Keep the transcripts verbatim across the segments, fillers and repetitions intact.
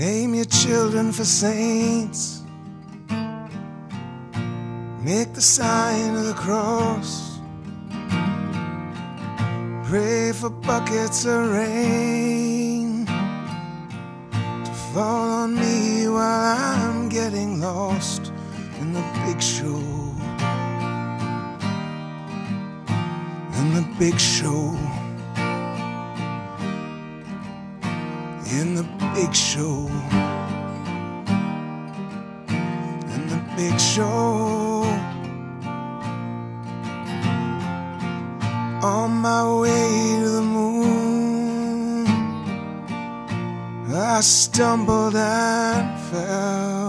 Name your children for saints. Make the sign of the cross. Pray for buckets of rain to fall on me while I'm getting lost in the big show. In the big show. In the big show. In the big show. On my way to the moon, I stumbled and fell.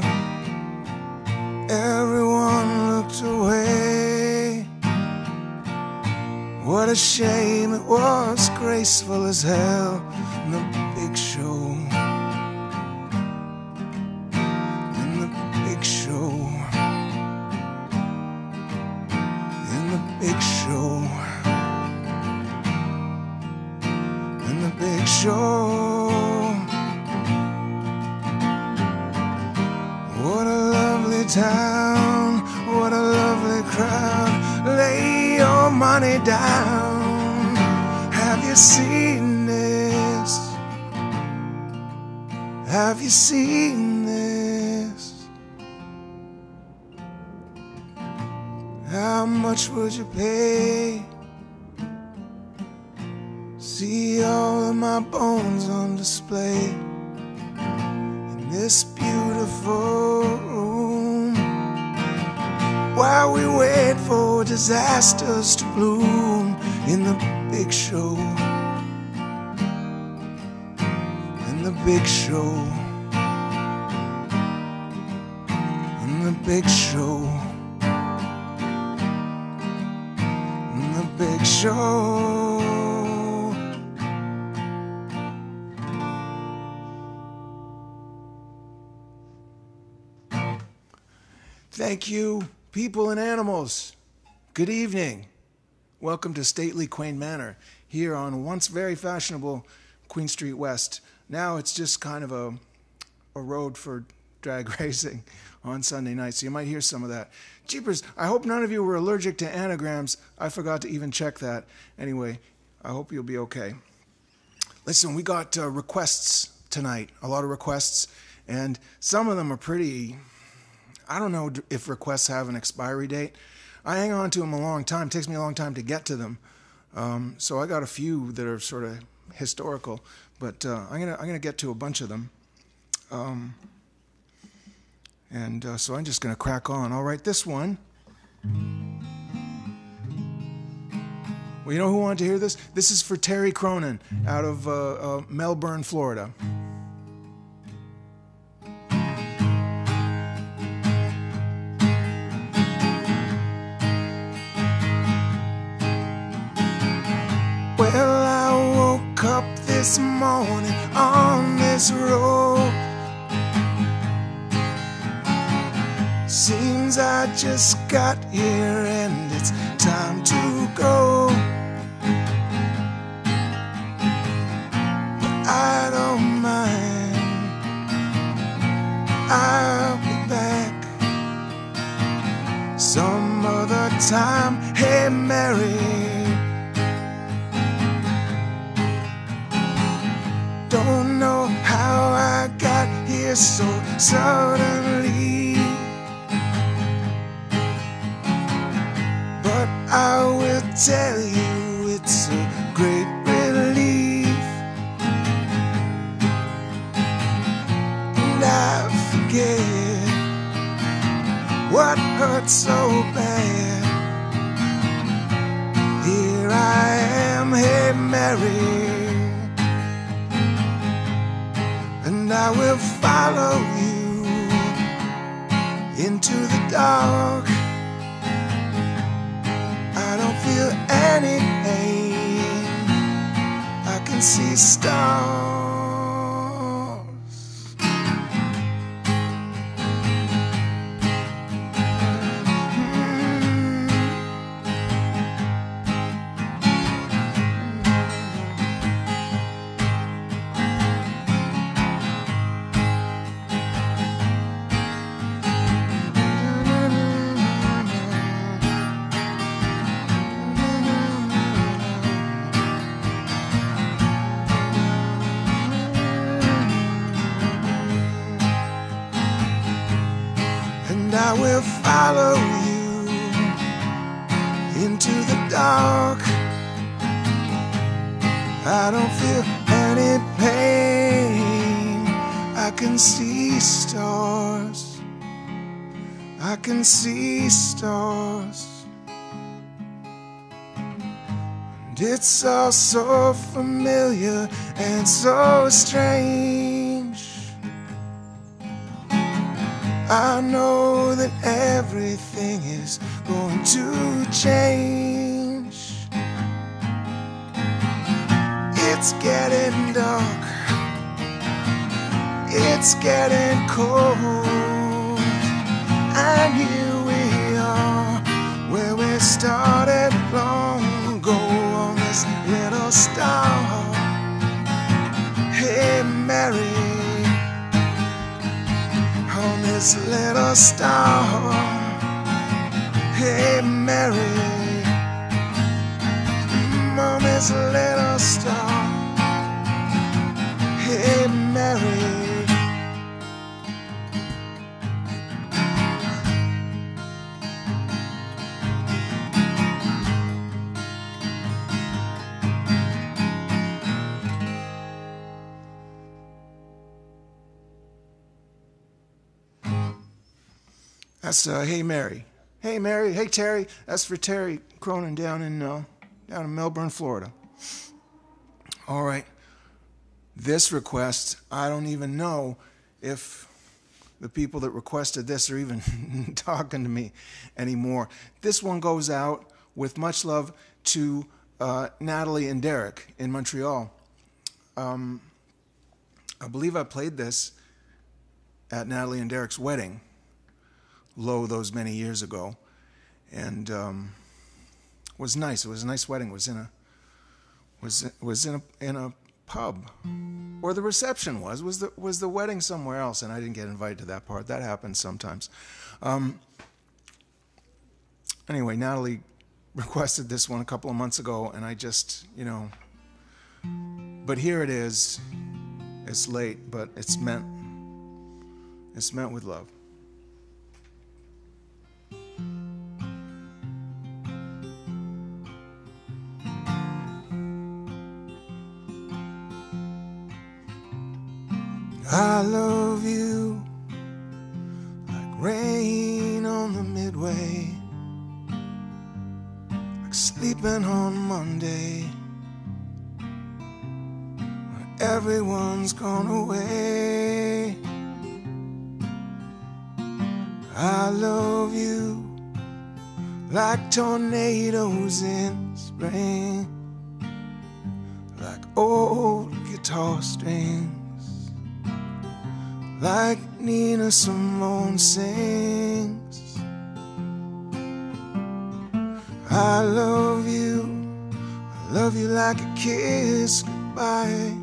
Everyone looked away. What a shame, it was graceful as hell in the big show. In the big show. In the big show. In the big show. What a lovely town, what a lovely crowd. Lay your money down. Have you seen this? Have you seen this? How much would you pay? See all of my bones on display in this beautiful room, while we wait for disasters to bloom in the big show. In the big show. In the big show. In the big show. Thank you, people and animals. Good evening. Welcome to stately Quain Manor, here on once very fashionable Queen Street West. Now it's just kind of a, a road for drag racing on Sunday night, so you might hear some of that. Jeepers, I hope none of you were allergic to anagrams. I forgot to even check that. Anyway, I hope you'll be okay. Listen, we got uh, requests tonight, a lot of requests, and some of them are pretty... I don't know if requests have an expiry date. I hang on to them a long time. It takes me a long time to get to them. Um, so I got a few that are sort of historical, but uh, I'm gonna I'm gonna get to a bunch of them. Um, and uh, so I'm just gonna crack on. All right, this one. Well, you know who wanted to hear this? This is for Terry Cronin out of uh, uh, Melbourne, Florida. Well, I woke up this morning on this road. Seems I just got here and it's time to go. But I don't mind, I'll be back some other time. Hey Mary, don't know how I got here so suddenly, but I will tell you it's a great relief. And I forget what hurt so bad. Here I am, hey Mary, and I will follow you into the dark. I don't feel any pain, I can see stars. and I will follow you into the dark. I don't feel any pain. I can see stars. I can see stars. And it's all so familiar and so strange. I know that everything is going to change. It's getting dark. It's getting cold. And here we are, where we started long ago on this little star. Hey Mary, on this little star. Hey Mary, on this little star. Hey Mary. That's uh, Hey Mary. Hey Mary. Hey Terry. That's for Terry Cronin down in uh, down in Melbourne, Florida. All right. This request, I don't even know if the people that requested this are even talking to me anymore. This one goes out with much love to uh, Natalie and Derek in Montreal. Um, I believe I played this at Natalie and Derek's wedding, lo, those many years ago, and um, it was nice. It was a nice wedding. It was in a was was in a in a pub, or the reception was was the was the wedding somewhere else, and I didn't get invited to that part. That happens sometimes. Um, anyway, Natalie requested this one a couple of months ago, and I just, you know. But here it is. It's late, but it's meant. It's meant with love. I love you like rain on the midway, like sleeping on Monday when everyone's gone away. I love you like tornadoes in spring, like old guitar strings, like Nina Simone sings. I love you, I love you like a kiss goodbye.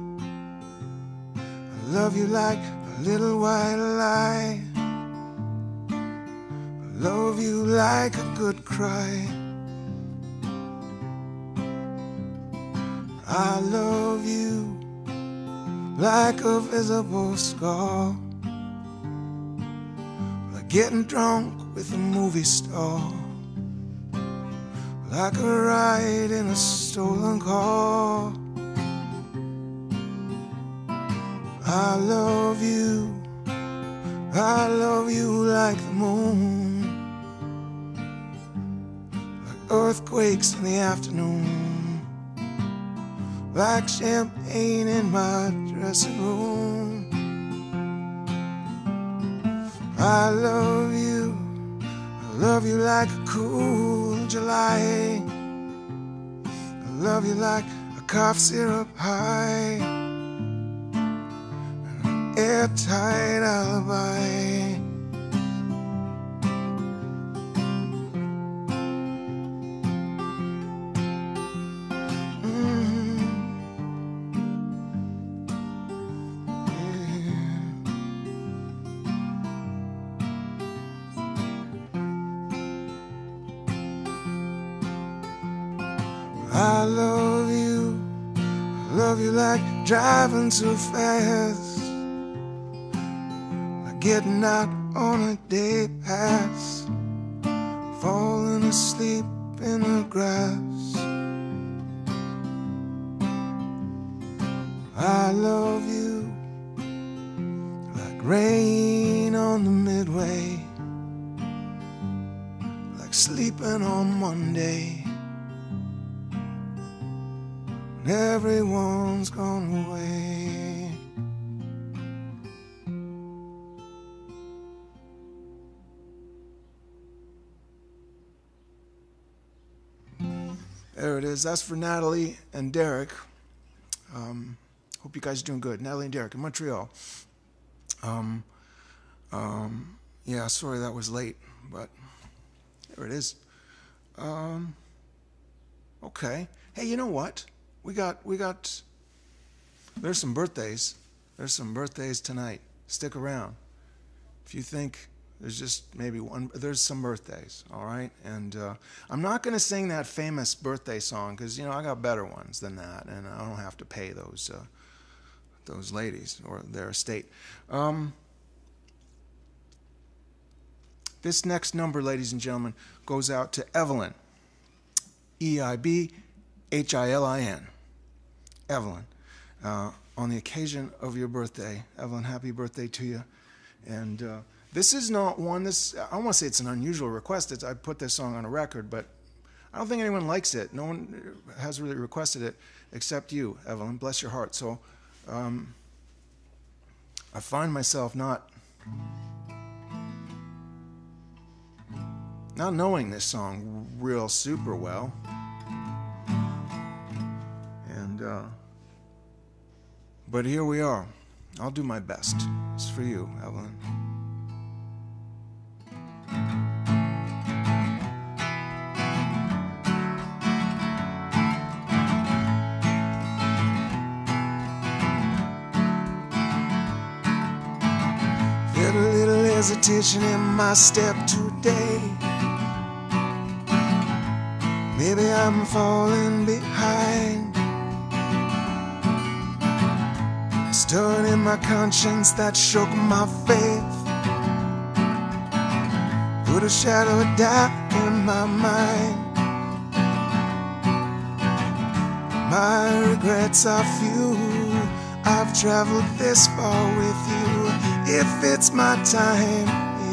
I love you like a little white lie. I love you like a good cry. I love you like a visible scar, getting drunk with a movie star, like a ride in a stolen car. I love you, I love you like the moon, like earthquakes in the afternoon, like champagne in my dressing room. I love you, I love you like a cool July. I love you like a cough syrup high, an airtight alibi. I love you, I love you like driving too fast, like getting out on a day pass, falling asleep in the grass. I love you like rain on the midway, like sleeping on Monday when everyone's gone away. There it is. That's for Natalie and Derek. Um, hope you guys are doing good. Natalie and Derek in Montreal. Um, um, yeah, sorry that was late, but there it is. Um, okay. Hey, you know what? We got, we got, there's some birthdays. There's some birthdays tonight. Stick around. If you think there's just maybe one, there's some birthdays, all right? And uh, I'm not going to sing that famous birthday song because, you know, I got better ones than that, and I don't have to pay those uh, those ladies or their estate. Um, this next number, ladies and gentlemen, goes out to Evelyn, E I B H I L I N. Evelyn, uh, on the occasion of your birthday. Evelyn, happy birthday to you. And uh, this is not one, this, I don't want to say it's an unusual request. It's, I put this song on a record, but I don't think anyone likes it. No one has really requested it except you, Evelyn. Bless your heart. So um, I find myself not, not knowing this song real super well. And, uh, but here we are. I'll do my best. It's for you, Evelyn. Felt a little hesitation in my step today. Maybe I'm falling behind. Stirred in my conscience that shook my faith, put a shadow of doubt in my mind. My regrets are few. I've traveled this far with you. If it's my time,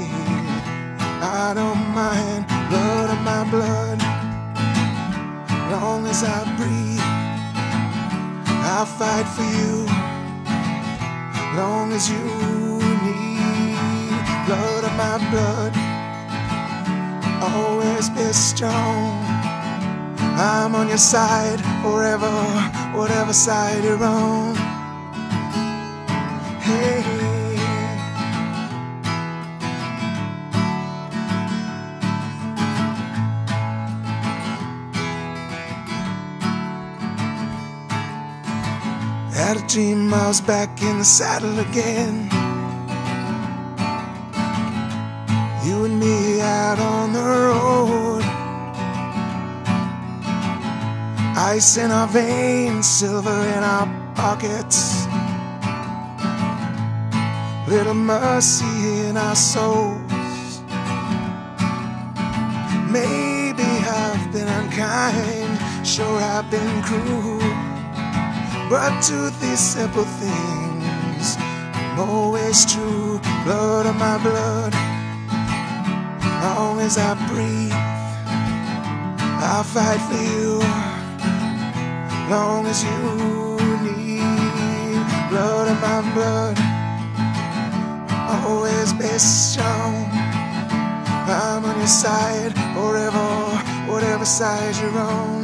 I don't mind. Blood of my blood, long as I breathe, I'll fight for you. Long as you need blood of my blood, always be strong. I'm on your side forever, whatever side you're on. Hey, had a dream I was back in the saddle again. You and me out on the road, ice in our veins, silver in our pockets, little mercy in our souls. Maybe I've been unkind, sure I've been cruel, but to these simple things, I'm always true. Blood of my blood, long as I breathe, I'll fight for you. Long as you need blood of my blood, always be strong. I'm on your side forever, whatever side you're on.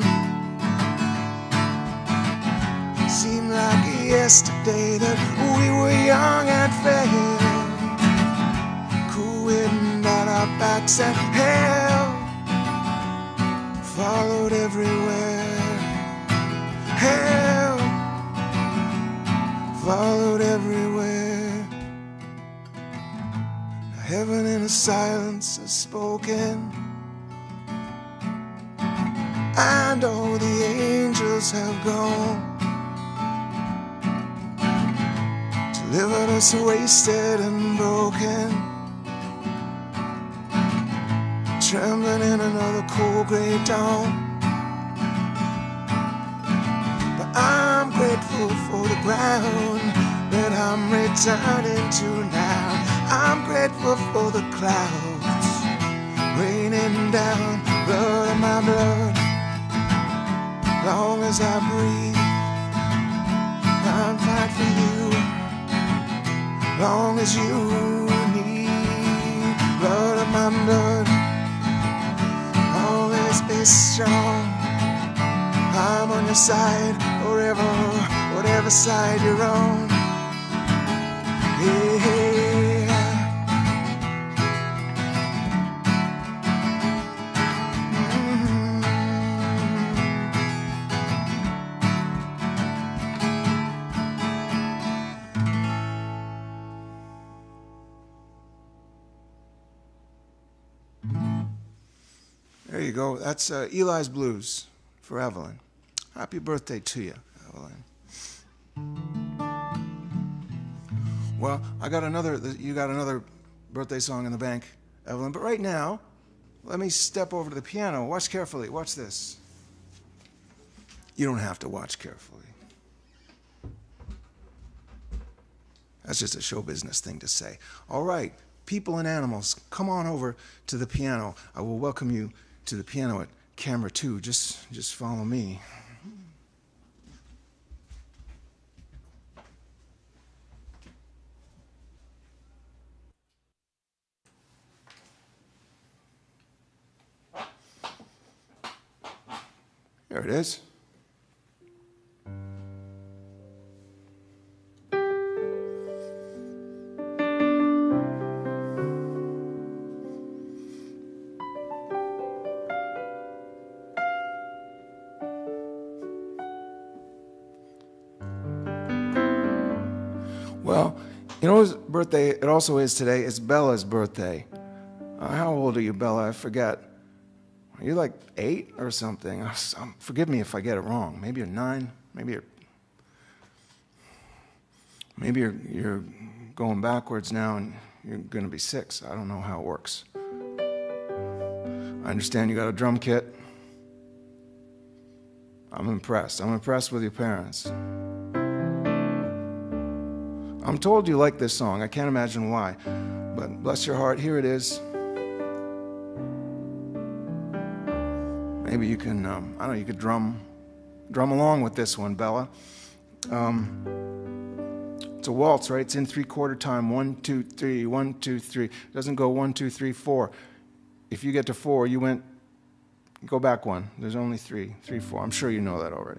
Seemed like yesterday that we were young and fair, cool wind at our backs and hell followed everywhere. Hell followed everywhere. Now heaven in a silence has spoken, and all the angels have gone. Delivered us wasted and broken. trembling in another cold gray dawn. But I'm grateful for the ground that I'm returning to now. I'm grateful for the clouds raining down, blood in my blood. Long as I breathe, I'll fight for you. Long as you need blood in my blood, always be strong. I'm on your side forever, whatever side you're on. Yeah. There you go. That's uh, Eli's Blues for Evelyn. Happy birthday to you, Evelyn. Well, I got another. You got another birthday song in the bank, Evelyn. But right now, let me step over to the piano. Watch carefully. Watch this. You don't have to watch carefully. That's just a show business thing to say. All right, people and animals, come on over to the piano. I will welcome you to the piano at camera two. Just, just follow me. There it is. Well, you know whose birthday it also is today? It's Bella's birthday. Uh, how old are you, Bella? I forget. Are you like eight or something? Um, forgive me if I get it wrong. Maybe you're nine. Maybe you're. Maybe you're you're going backwards now, and you're going to be six. I don't know how it works. I understand you got a drum kit. I'm impressed. I'm impressed with your parents. I'm told you like this song. I can't imagine why. But bless your heart, here it is. Maybe you can, um, I don't know, you could drum, drum along with this one, Bella. Um, it's a waltz, right? It's in three-quarter time. One, two, three, one, two, three. It doesn't go one, two, three, four. If you get to four, you went, go back one. There's only three, three, four. I'm sure you know that already.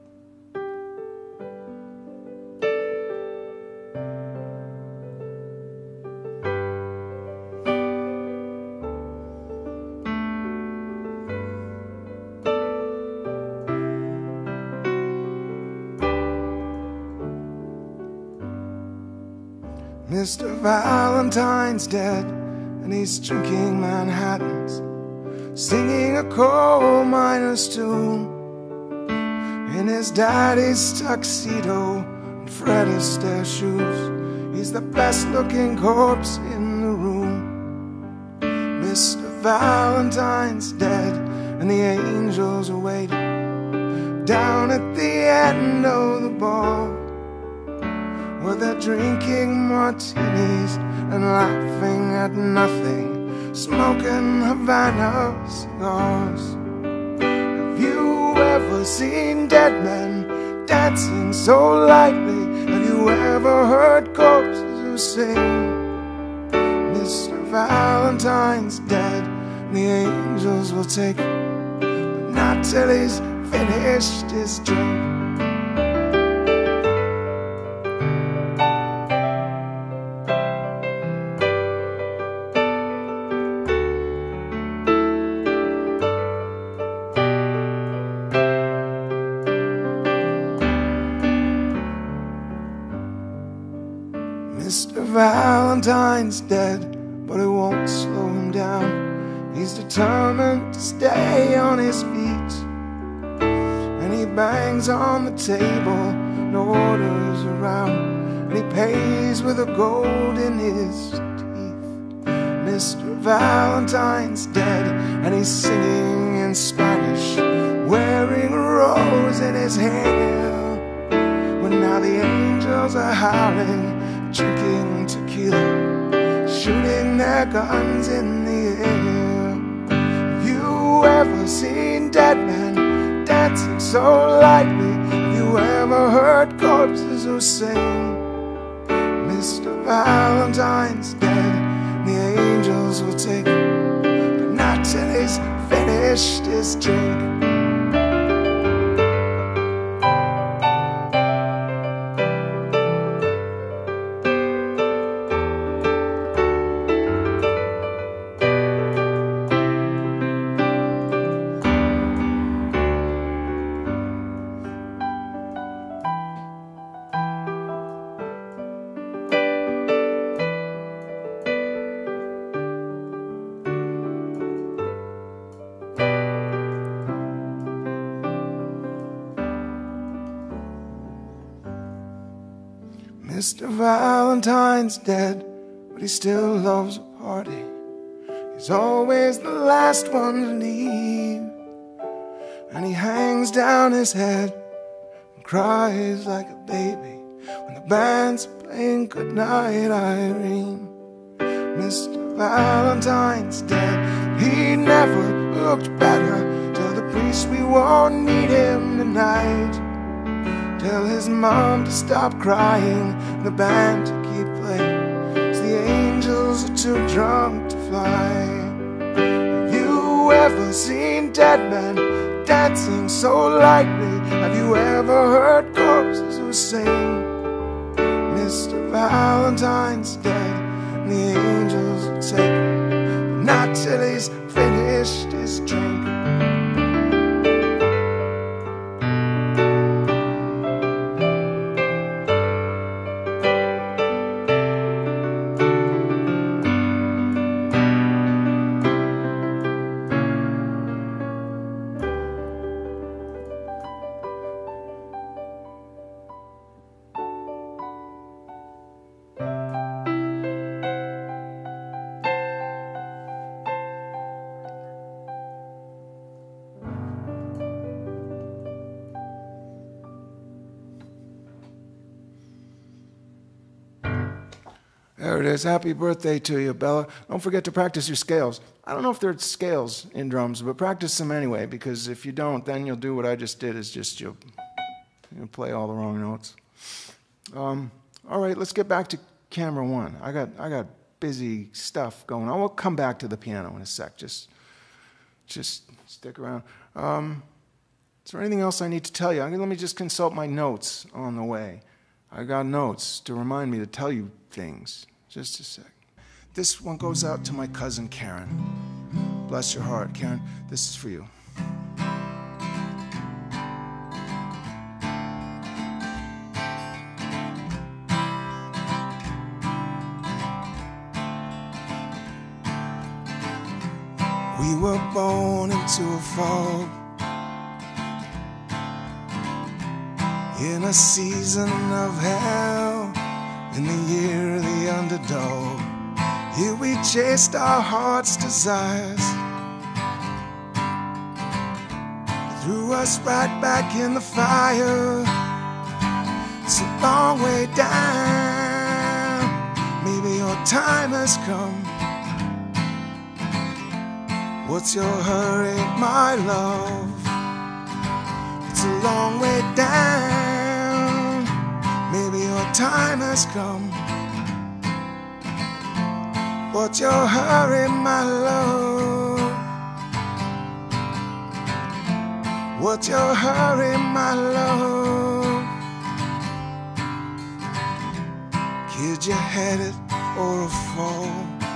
Mister Valentine's dead, and he's drinking Manhattans, singing a coal miner's tune in his daddy's tuxedo and Fred Astaire shoes. He's the best looking corpse in the room. Mister Valentine's dead, and the angels are waiting down at the end of the bar, where they're drinking martinis and laughing at nothing, smoking Havana cigars. Have you ever seen dead men dancing so lightly? Have you ever heard corpses who sing? Mister Valentine's dead, and the angels will take him, but not till he's finished his drink. Mister Valentine's dead, but it won't slow him down. He's determined to stay on his feet, and he bangs on the table, no orders around, and he pays with the gold in his teeth. Mister Valentine's dead, and he's singing in Spanish, wearing a rose in his hair. When now the angels are howling, drinking tequila, shooting their guns in the air. Have you ever seen dead men dancing so lightly? Have you ever heard corpses who sing? Mister Valentine's dead, and the angels will take him, but not till he's finished his drink. Mister Valentine's dead, but he still loves a party. He's always the last one to leave, and he hangs down his head and cries like a baby when the band's playing Goodnight Irene. Mister Valentine's dead, he never looked better. Tell the priest we won't need him tonight. Tell his mom to stop crying and the band to keep playing, 'cause the angels are too drunk to fly. Have you ever seen dead men dancing so lightly? Have you ever heard corpses who sing? Mister Valentine's dead, and the angels will take him, but not till he's finished his drink. There it is. Happy birthday to you, Bella. Don't forget to practice your scales. I don't know if there's scales in drums, but practice them anyway, because if you don't, then you'll do what I just did, is just you'll, you'll play all the wrong notes. Um, all right, let's get back to camera one. I got, I got busy stuff going on. We'll come back to the piano in a sec. Just, just stick around. Um, is there anything else I need to tell you? Let me just consult my notes on the way. I got notes to remind me to tell you things. Just a sec. This one goes out to my cousin Karen. Bless your heart, Karen. This is for you. We were born into a fog, in a season of hell, in the year of the underdog. Here we chased our heart's desires, threw us right back in the fire. It's a long way down, maybe your time has come. What's your hurry, my love? It's a long way down, maybe your time has come. What's your hurry, my love? What's your hurry, my love? Kid, you're headed for a fall.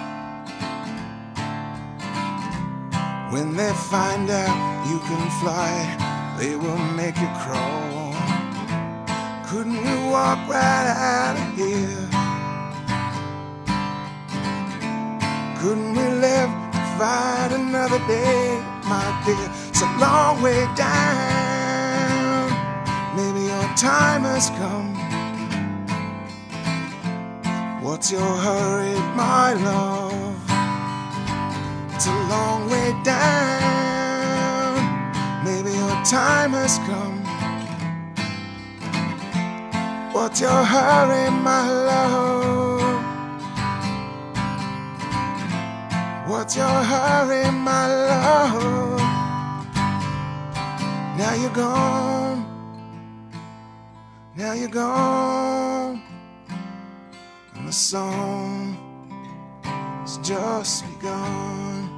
When they find out you can fly, they will make you crawl. Couldn't we walk right out of here? Couldn't we live to fight another day, my dear? It's a long way down, maybe your time has come. What's your hurry, my love? It's a long way down. Maybe your time has come. What's your hurry, my love? What's your hurry, my love? Now you're gone. Now you're gone. And the song has just begun.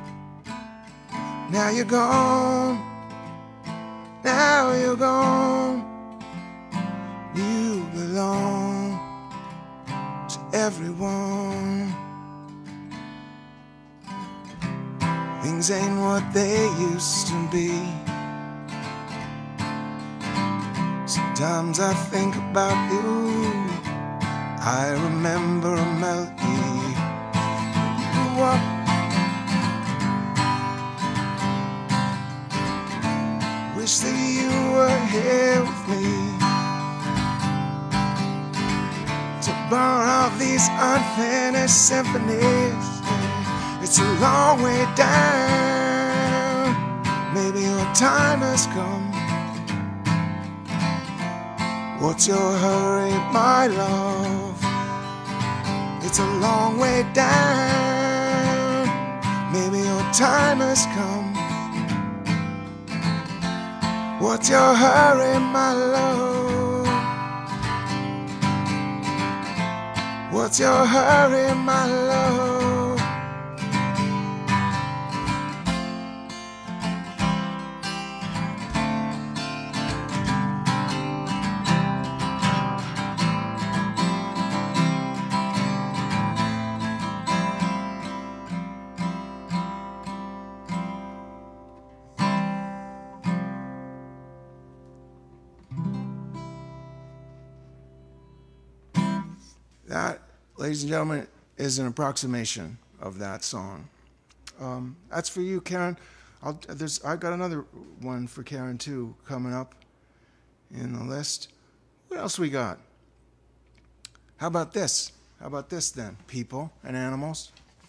Now you're gone. Now you're gone. You belong to everyone. Things ain't what they used to be. Sometimes I think about you. I remember a melody. You up. Wish that you were here with me to burn off these unfinished symphonies. It's a long way down. Maybe your time has come. What's your hurry, my love? It's a long way down. Maybe your time has come. What's your hurry, my love? What's your hurry, my love? That, ladies and gentlemen, is an approximation of that song. Um, that's for you, Karen. I'll, there's, I've got another one for Karen, too, coming up in the list. What else we got? How about this? How about this, then? People and animals.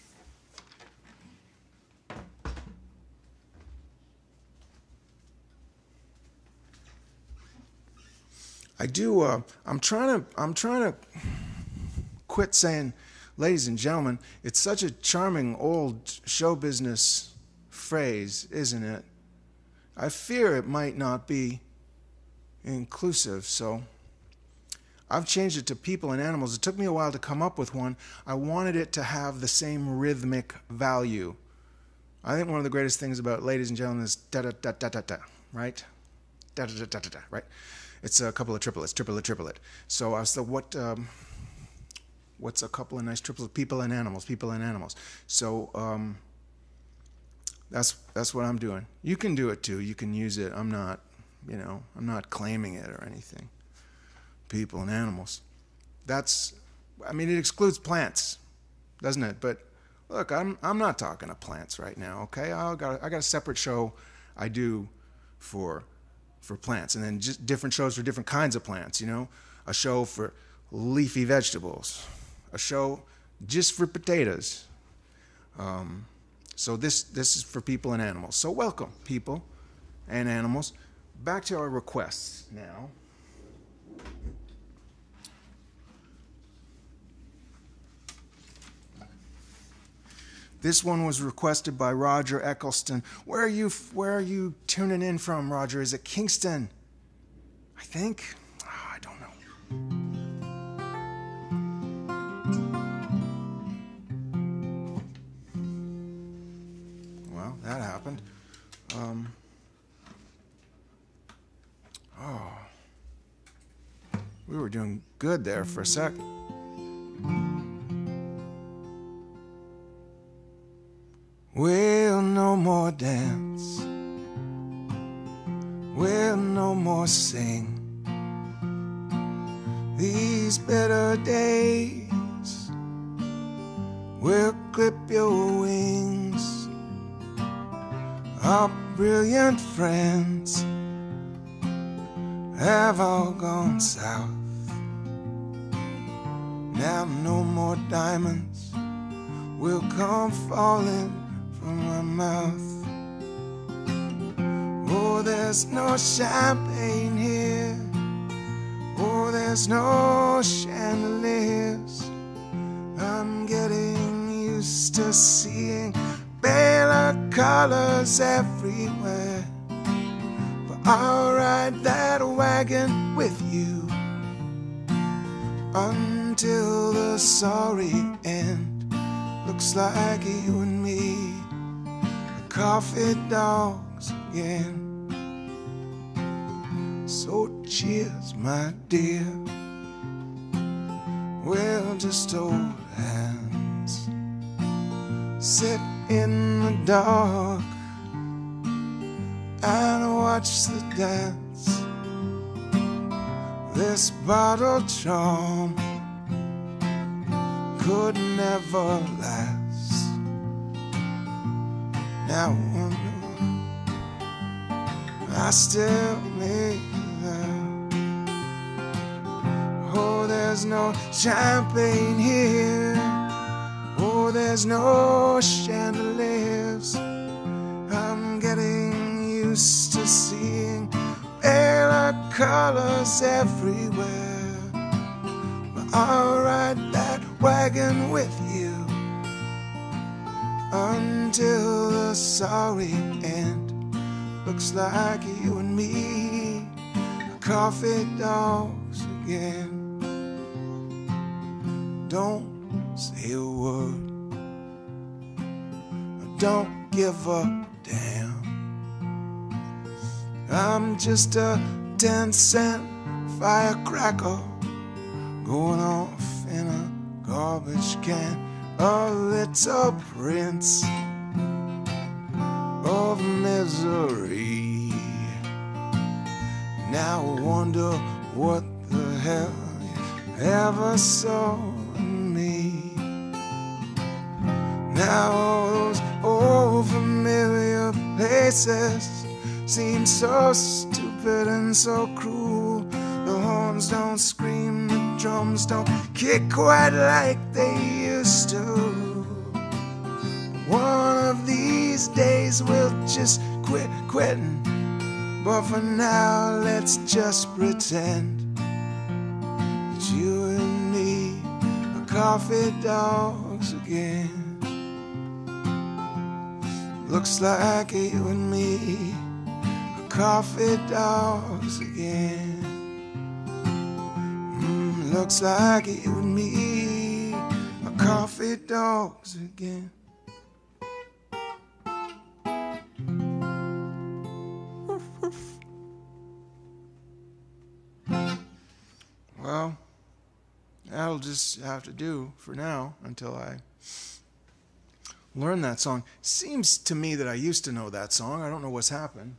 I do, uh, I'm trying to, I'm trying to quit saying, ladies and gentlemen. It's such a charming old show business phrase, isn't it? I fear it might not be inclusive, so I've changed it to people and animals. It took me a while to come up with one. I wanted it to have the same rhythmic value. I think one of the greatest things about ladies and gentlemen is da-da-da-da-da-da, right? Da-da-da-da-da-da, right? It's a couple of triplets, triplet, triplet. So I was the, what... Um, What's a couple of nice triplets? People and animals, people and animals. So um, that's that's what I'm doing. You can do it too. You can use it. I'm not, you know, I'm not claiming it or anything. People and animals. That's, I mean, it excludes plants, doesn't it? But look, I'm I'm not talking to plants right now. Okay, I got I got a separate show I do for for plants, and then just different shows for different kinds of plants. You know, a show for leafy vegetables. A show just for potatoes. Um, so this this is for people and animals. So welcome, people and animals. Back to our requests now. This one was requested by Roger Eccleston. Where are you? Where are you tuning in from, Roger? Is it Kingston? I think. Oh, I don't know. That happened. Um, oh, we were doing good there for a sec. We'll no more dance. We'll no more sing. These better days will clip your wings. Our brilliant friends have all gone south. Now no more diamonds will come falling from mouth. Oh, there's no champagne here. Oh, there's no chandeliers. I'm getting used to seeing paler colors everywhere. But I'll ride that wagon with you until the sorry end. Looks like you and me, the coffee dogs again. So cheers, my dear, we'll just hold hands, sit in the dark and watch the dance. This bottle charm could never last. Now I wonder, I still need that. Oh, there's no champagne here. Oh, there's no chandeliers. I'm getting used to seeing paler colors everywhere. But I'll ride that wagon with you until the sorry end. Looks like you and me, coffee dogs again. Don't say a word, don't give a damn. I'm just a ten cent firecracker going off in a garbage can. A little prince of misery. Now I wonder what the hell you ever saw in me. Now all those old familiar places seem so stupid and so cruel. The horns don't scream, the drums don't kick quite like they used to. One of these days we'll just quit quitting, but for now let's just pretend that you and me are coffee dogs again. Looks like you and me are coffee dogs again. Mm, looks like you and me are coffee dogs again. Well, that'll just have to do for now until I learn that song. Seems to me that I used to know that song. I don't know what's happened.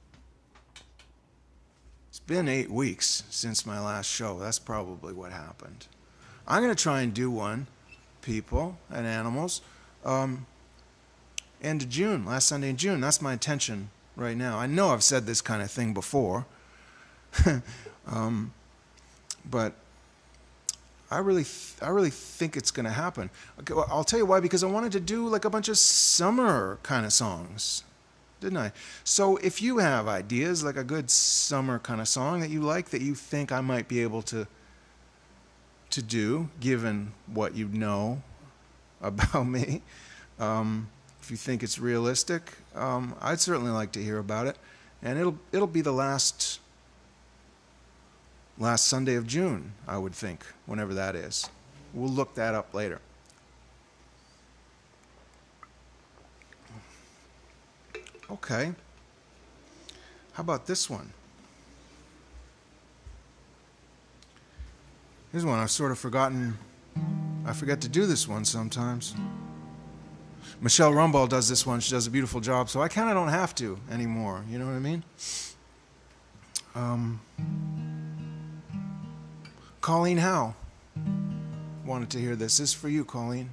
It's been eight weeks since my last show. That's probably what happened. I'm going to try and do one, people and animals, um, end of June, last Sunday in June. That's my intention right now. I know I've said this kind of thing before. um, But I really, th I really think it's going to happen. Okay, well, I'll tell you why. Because I wanted to do like a bunch of summer kind of songs, didn't I? So if you have ideas, like a good summer kind of song that you like, that you think I might be able to to do, given what you know about me, um, if you think it's realistic, um, I'd certainly like to hear about it. And it'll it'll be the last. Last Sunday of June, I would think, whenever that is. We'll look that up later. Okay. How about this one? Here's one I've sort of forgotten. I forget to do this one sometimes. Michelle Rumball does this one. She does a beautiful job, so I kind of don't have to anymore. You know what I mean? Um... Colleen Howe wanted to hear this. This is for you, Colleen.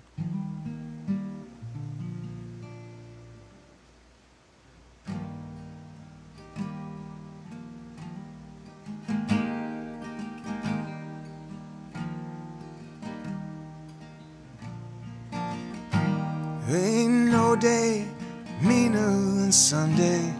Ain't no day, meaner than Sunday.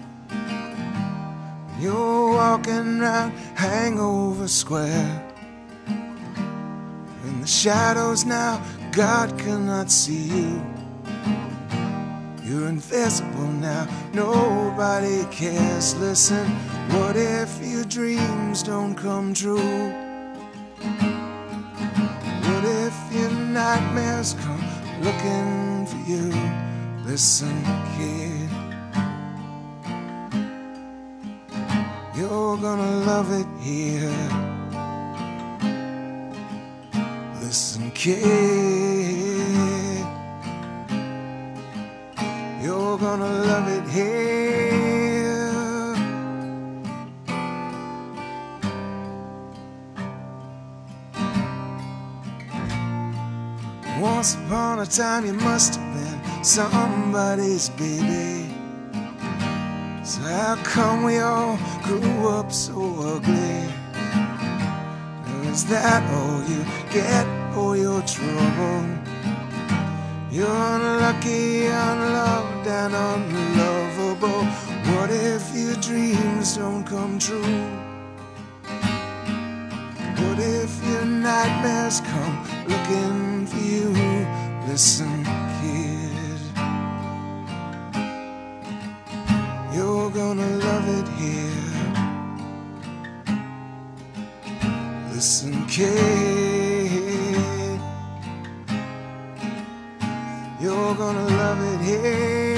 You're walking round Hangover Square. In the shadows now, God cannot see you. You're invisible now, nobody cares. Listen, what if your dreams don't come true? What if your nightmares come looking for you? Listen, kid, you're gonna love it here. Listen, kid, you're gonna love it here. Once upon a time you must have been somebody's baby. So how come we all grew up so ugly? Is that all you get for your trouble? You're unlucky, unloved, and unlovable. What if your dreams don't come true? What if your nightmares come looking for you? Listen, kid, you're gonna love it here. Listen, kid, you're gonna love it here.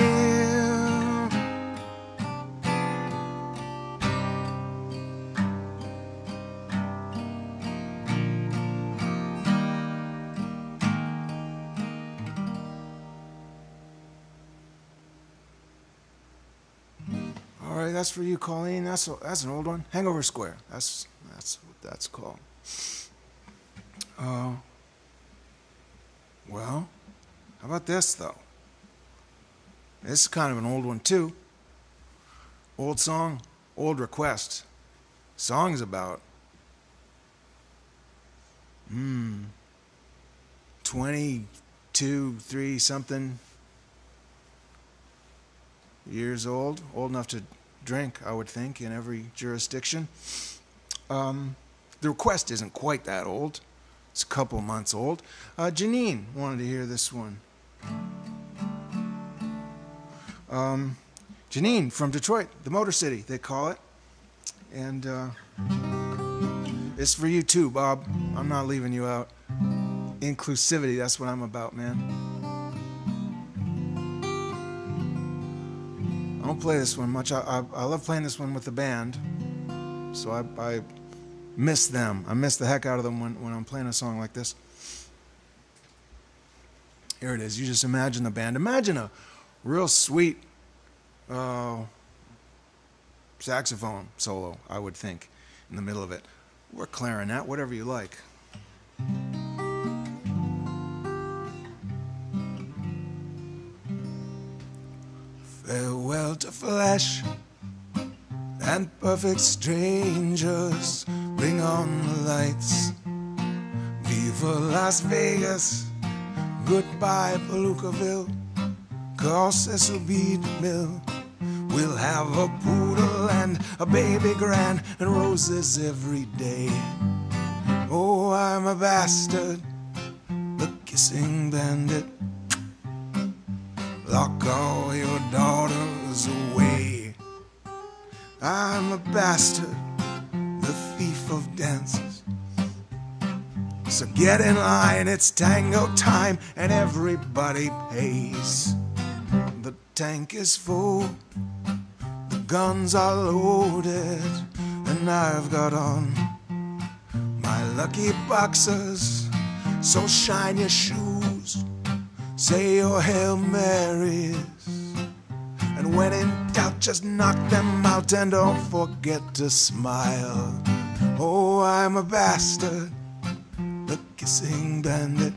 All right, that's for you, Colleen. That's a, that's an old one. Hangover Square. That's that's what that's called. Uh, well, how about this though? This is kind of an old one too. Old song, old request. Song's about hmm twenty-two, three something years old, old enough to drink, I would think, in every jurisdiction. Um, the request isn't quite that old. It's a couple months old. Uh, Janine wanted to hear this one. Um, Janine from Detroit, the Motor City, they call it. And uh, it's for you too, Bob. I'm not leaving you out. Inclusivity, that's what I'm about, man. I don't play this one much. I, I, I love playing this one with the band, so I, I miss them. I miss the heck out of them when, when I'm playing a song like this. Here it is. You just imagine the band. Imagine a real sweet uh, saxophone solo, I would think, in the middle of it. Or clarinet, whatever you like. Farewell to flesh and perfect strangers. Bring on the lights. Viva Las Vegas. Goodbye Palookaville. 'Cause this'll be the mill. We'll have a poodle and a baby grand and roses every day. Oh, I'm a bastard, the kissing bandit. Lock all your daughters away. I'm a bastard, the thief of dances. So get in line, it's tango time, and everybody pays. The tank is full, the guns are loaded, and I've got on my lucky boxers. So shine your shoes, say your Hail Marys, and when in doubt, just knock them out and don't forget to smile. Oh, I'm a bastard, the kissing bandit.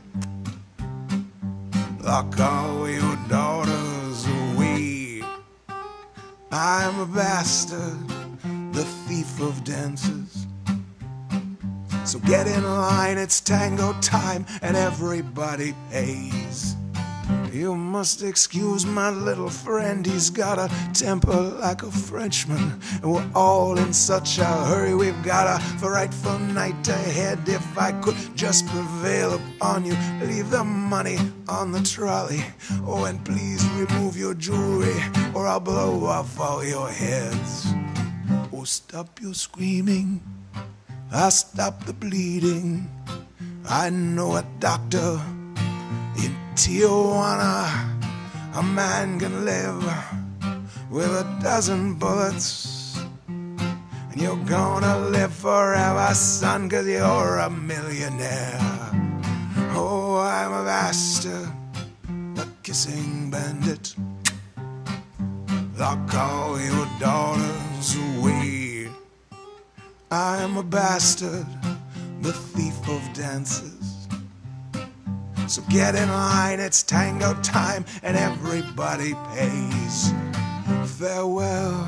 Lock all your daughters away. I'm a bastard, the thief of dances. So get in line, it's tango time, and everybody pays. You must excuse my little friend, he's got a temper like a Frenchman. And we're all in such a hurry, we've got a frightful night ahead. If I could just prevail upon you, leave the money on the trolley. Oh, and please remove your jewelry, or I'll blow off all your heads. Oh, stop your screaming, I'll stop the bleeding. I know a doctor in Tijuana. A man can live with a dozen bullets, and you're gonna live forever, son, 'cause you're a millionaire. Oh, I'm a bastard, a kissing bandit. Lock all your daughters away. I'm a bastard, the thief of dances. So get in line, it's tango time, and everybody pays. Farewell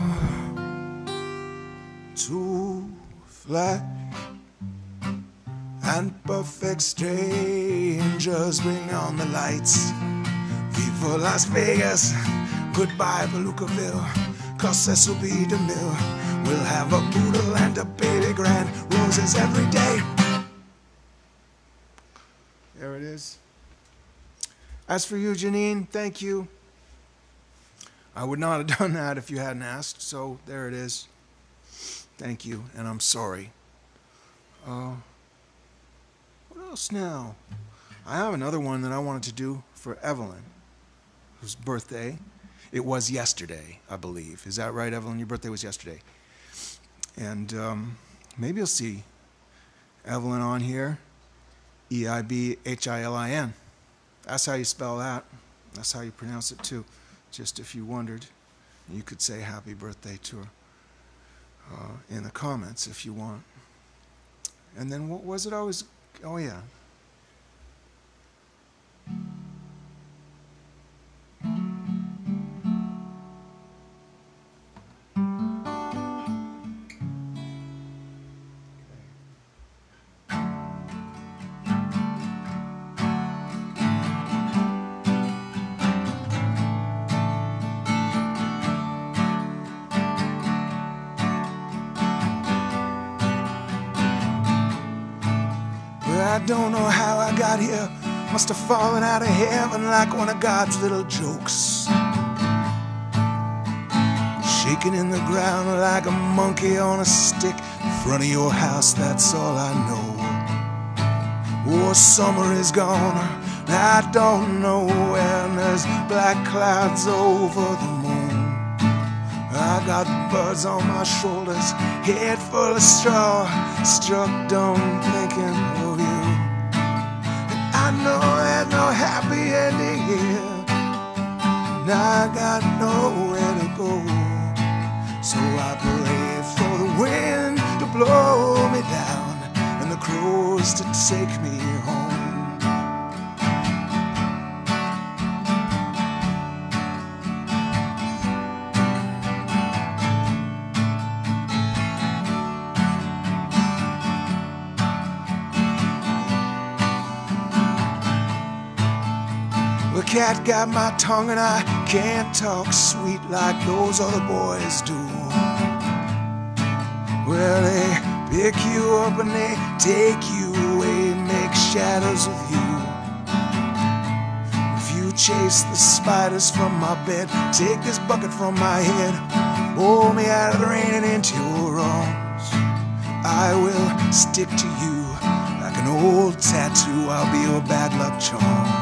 to flesh and perfect strangers. Bring on the lights. Viva Las Vegas, goodbye Palookaville, 'cause Cecil B. DeMille will have a poodle and a baby grand, roses every day. There it is. As for you, Janine, thank you. I would not have done that if you hadn't asked, so there it is. Thank you, and I'm sorry. Uh, what else now? I have another one that I wanted to do for Evelyn, whose birthday, it was yesterday, I believe. Is that right, Evelyn? Your birthday was yesterday. And um, maybe you'll see Evelyn on here, E I B H I L I N. That's how you spell that. That's how you pronounce it, too. Just if you wondered, you could say happy birthday to her uh, in the comments if you want. And then what was it I was... Oh, yeah. I don't know how I got here. Must have fallen out of heaven like one of God's little jokes. Shaking in the ground like a monkey on a stick in front of your house, that's all I know. Oh, summer is gone, I don't know when. There's black clouds over the moon. I got birds on my shoulders, head full of straw, struck dumb thinking of you. I know there's no happy ending here, and I got nowhere to go. So I pray for the wind to blow me down and the crows to take me home. The cat got my tongue and I can't talk sweet like those other boys do. Well, they pick you up and they take you away, make shadows of you. If you chase the spiders from my bed, take this bucket from my head, pull me out of the rain and into your arms, I will stick to you like an old tattoo. I'll be your bad luck charm.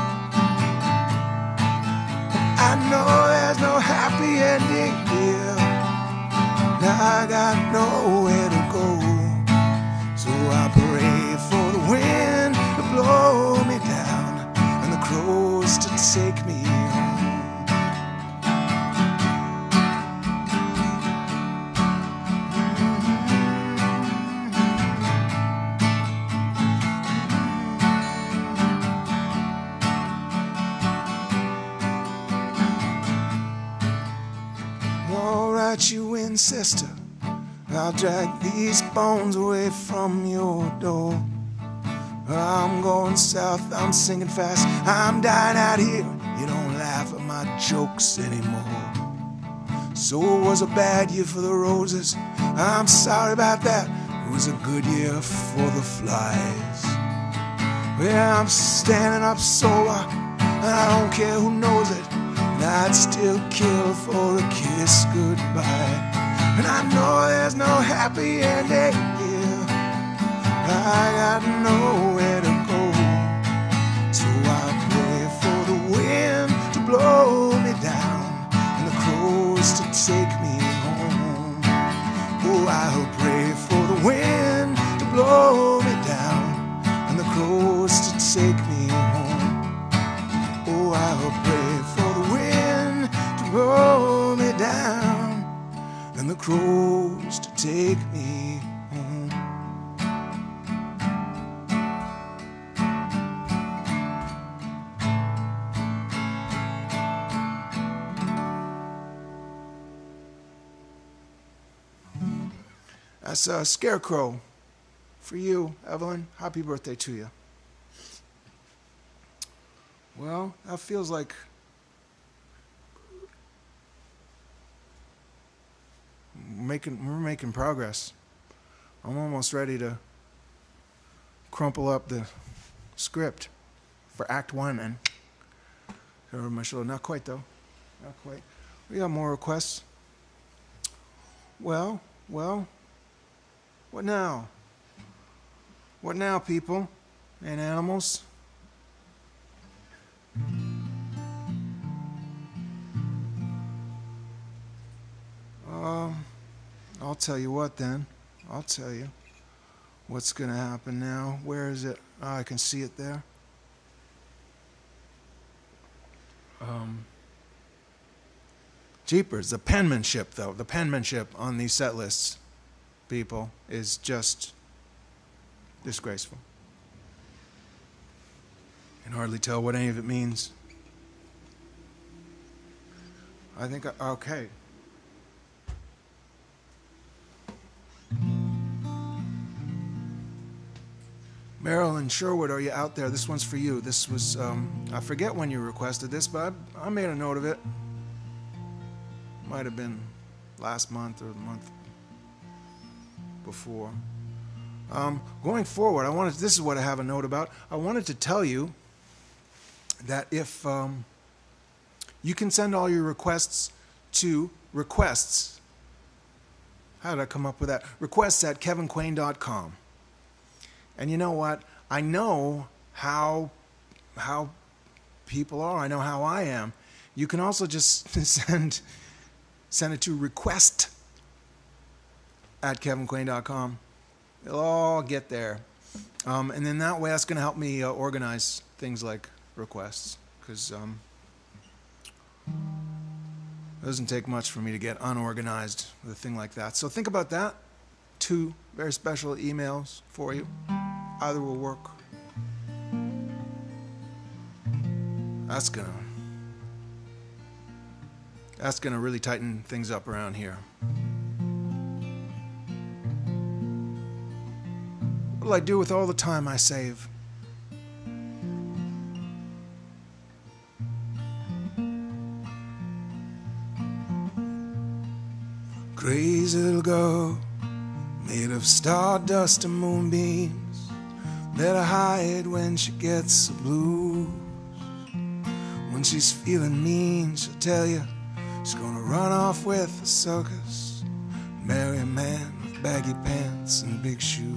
I know there's no happy ending here, now I got nowhere to go. So I pray for the wind to blow me down and the crows to take me home. You in, sister, I'll drag these bones away from your door. I'm going south, I'm singing fast, I'm dying out here, you don't jokes anymore. So it was a bad year for the roses. I'm sorry about that. It was a good year for the flies. Well, I'm standing up sober, and I don't care who knows it. And I'd still kill for a kiss goodbye. And I know there's no happy ending here. I got nowhere to go. So I pray for the wind to blow me down and the crows to take me home. Oh, I'll pray for the wind to blow me down and the crows to take me home. Oh, I'll pray for the wind to blow me down and the crows to take me home. That's a Scarecrow for you, Evelyn. Happy birthday to you. Well, that feels like making we're making progress. I'm almost ready to crumple up the script for Act One and over my shoulder. Not quite though. Not quite. We got more requests. Well, well. What now? What now, people and animals? Um, I'll tell you what then. I'll tell you what's going to happen now. Where is it? Oh, I can see it there. Um, Jeepers, the penmanship, though. The penmanship on these set lists, people, is just disgraceful. Can hardly tell what any of it means. I think, I, okay. Marilyn Sherwood, are you out there? This one's for you. This was, um, I forget when you requested this, but I, I made a note of it. Might have been last month or the month before. Um, going forward, I wanted, this is what I have a note about. I wanted to tell you that if um, you can send all your requests to requests, how did I come up with that? Requests at kevin quain dot com. And you know what? I know how how people are. I know how I am. You can also just send send it to request at kevin quain dot com. It'll all get there. Um, and then that way, that's going to help me uh, organize things like requests. Because um, it doesn't take much for me to get unorganized with a thing like that. So think about that. Two very special emails for you. Either will work. That's gonna that's gonna really tighten things up around here. What'll I do with all the time I save? Crazy little girl, made of stardust and moonbeams. Better hide when she gets the blues. When she's feeling mean, she'll tell you she's gonna run off with the circus, marry a man with baggy pants and big shoes.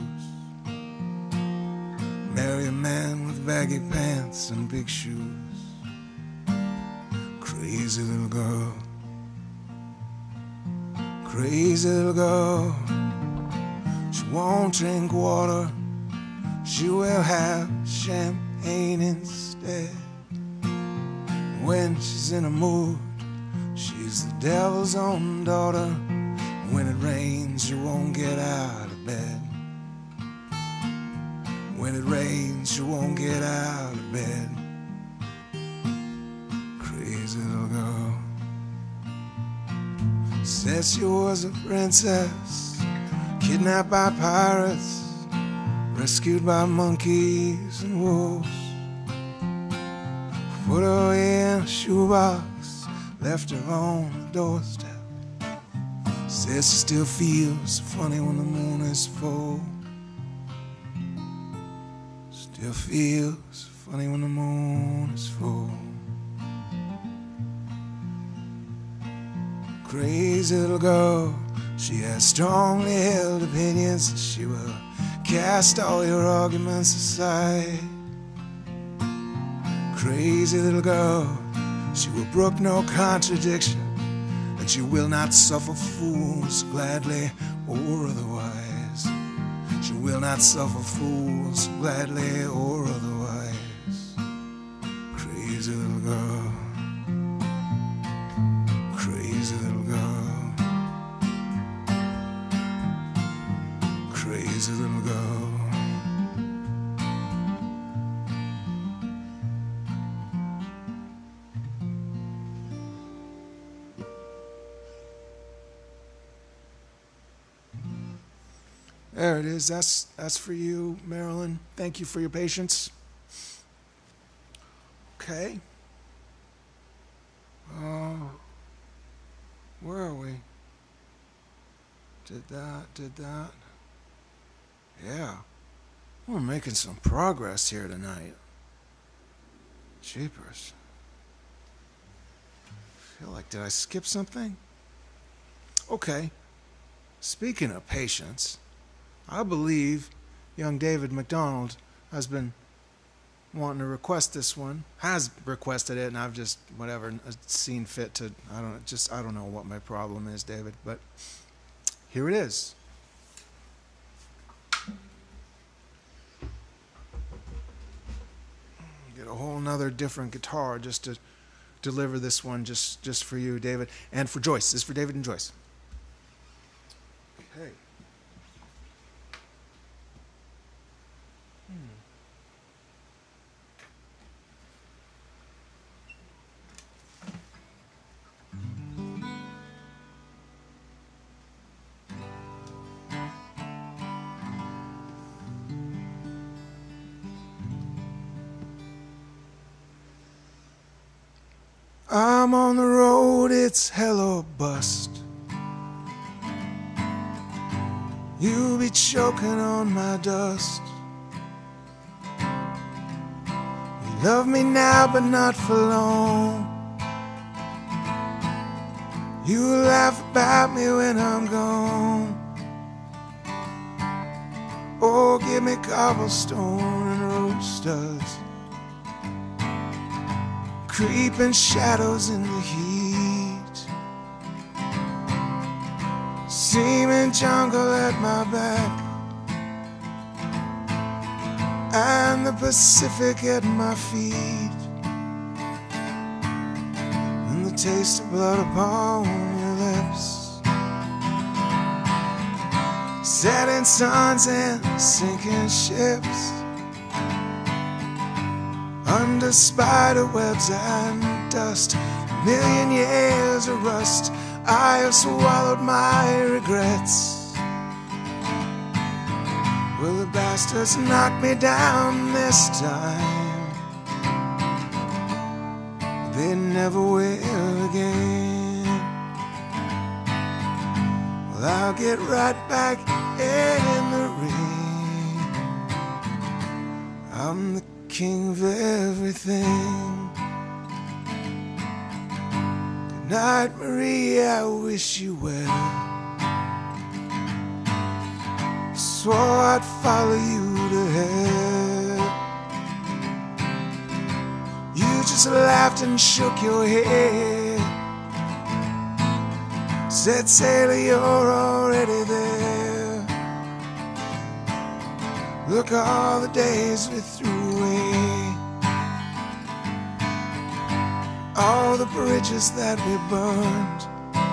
Marry a man with baggy pants and big shoes. Crazy little girl. Crazy little girl. She won't drink water. She will have champagne instead. When she's in a mood, she's the devil's own daughter. When it rains, you won't get out of bed. When it rains, you won't get out of bed. Crazy little girl. Says she was a princess, kidnapped by pirates, rescued by monkeys and wolves. Put her in a shoebox, left her on the doorstep. Says she still feels funny when the moon is full. Still feels funny when the moon is full. Crazy little girl, she has strongly held opinions. She will cast all your arguments aside. Crazy little girl, she will brook no contradiction, and she will not suffer fools gladly or otherwise. She will not suffer fools gladly or otherwise. Crazy little girl, crazy little girl, crazy little girl. There it is. That's that's for you, Marilyn. Thank you for your patience. Okay. Oh, where are we? Did that, did that. Yeah. We're making some progress here tonight. Jeepers. I feel like, did I skip something? Okay. Speaking of patience, I believe young David McDonald has been wanting to request this one, has requested it, and I've just, whatever, seen fit to, I don't, just, I don't know what my problem is, David, but here it is. Get a whole nother different guitar just to deliver this one just, just for you, David, and for Joyce. This is for David and Joyce. Okay. I'm on the road, it's hell or bust. You'll be choking on my dust. You love me now, but not for long. You laugh about me when I'm gone. Oh, give me cobblestone and roasters, creeping shadows in the heat, seeming jungle at my back, and the Pacific at my feet, and the taste of blood upon your lips, setting suns and sinking ships, under spider webs and dust, a million years of rust. I have swallowed my regrets. Will the bastards knock me down this time? They never will again. Well, I'll get right back in the ring. I'm the king of everything. Good night, Maria, I wish you well. Swore I'd follow you to hell. You just laughed and shook your head, said, sailor, you're already there. Look, all the days we threw away, all the bridges that we burned,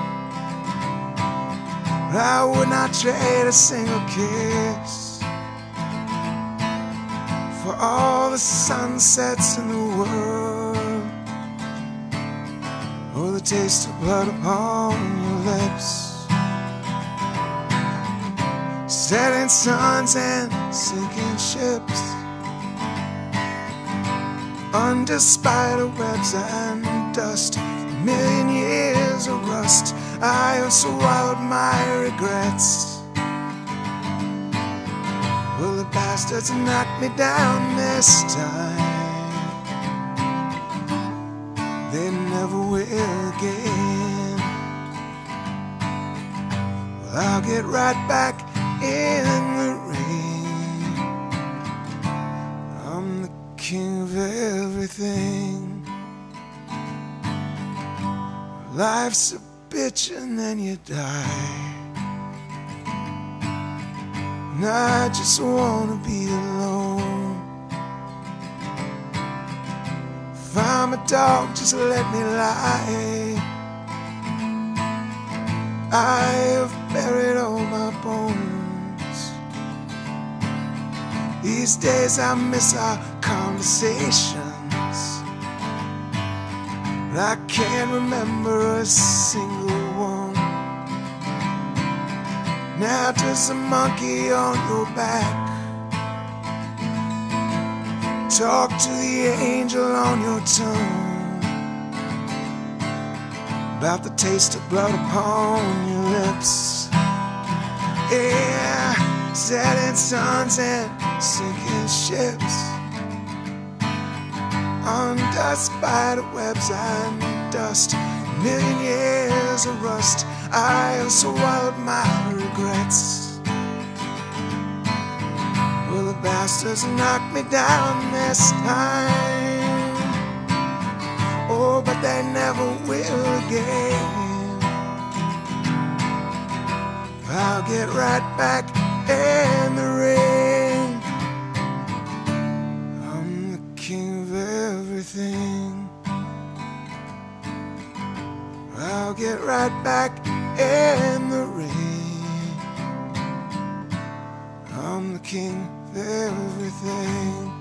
I would not trade a single kiss for all the sunsets in the world, or the taste of blood upon your lips, setting suns and sinking ships, under spider webs and dust, a million years of rust, I have swallowed my regrets. Well, the bastards knocked me down this time, they never will again. Well, I'll get right back in the ring. I'm the king of everything. Life's a bitch and then you die, and I just wanna be alone. If I'm a dog, just let me lie. I have buried all my bones. These days I miss our conversations, but I can't remember a single one. Now does a monkey on your back talk to the angel on your tongue about the taste of blood upon your lips? Yeah, setting suns and sinking ships on dust, spider webs and dust, a million years of rust, I have swallowed my regrets. Well, the bastards knocked me down this time, oh, but they never will again. I'll get right back in the ring. I'm the king of everything. I'll get right back in the ring. I'm the king of everything.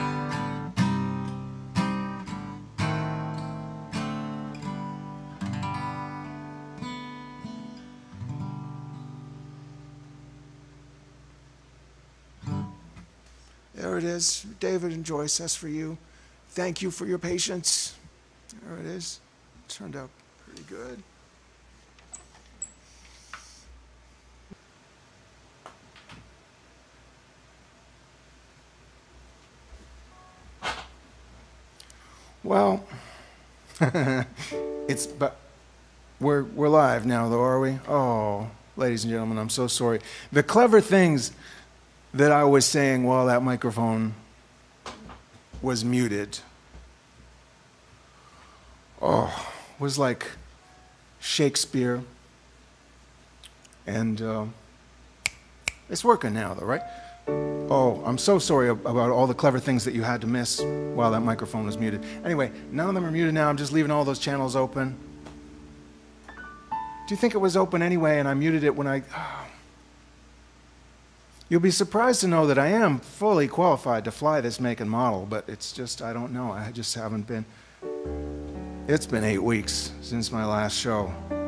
There it is, David and Joyce, that's for you. Thank you for your patience. There it is. Turned out pretty good. Well, it's but we're we're live now, though, are we? Oh, ladies and gentlemen, I'm so sorry. The clever things that I was saying while that microphone was muted, oh, was like Shakespeare. And uh, it's working now, though, right? Oh, I'm so sorry about all the clever things that you had to miss while that microphone was muted. Anyway, none of them are muted now. I'm just leaving all those channels open. Do you think it was open anyway and I muted it when I... Oh. You'll be surprised to know that I am fully qualified to fly this make and model, but it's just, I don't know. I just haven't been... It's been eight weeks since my last show.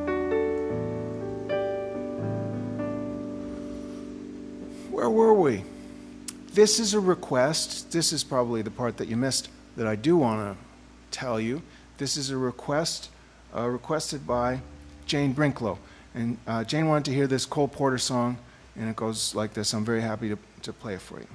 Where were we? This is a request. This is probably the part that you missed that I do want to tell you. This is a request uh, requested by Jane Brinklow. And uh, Jane wanted to hear this Cole Porter song, and it goes like this. I'm very happy to, to play it for you.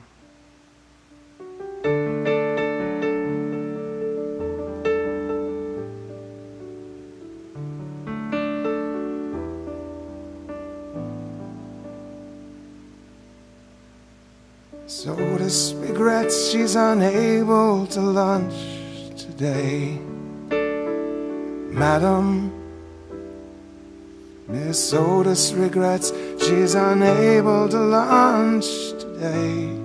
Soda's regrets she's unable to lunch today. Madam, Miss Soda's regrets she's unable to lunch today.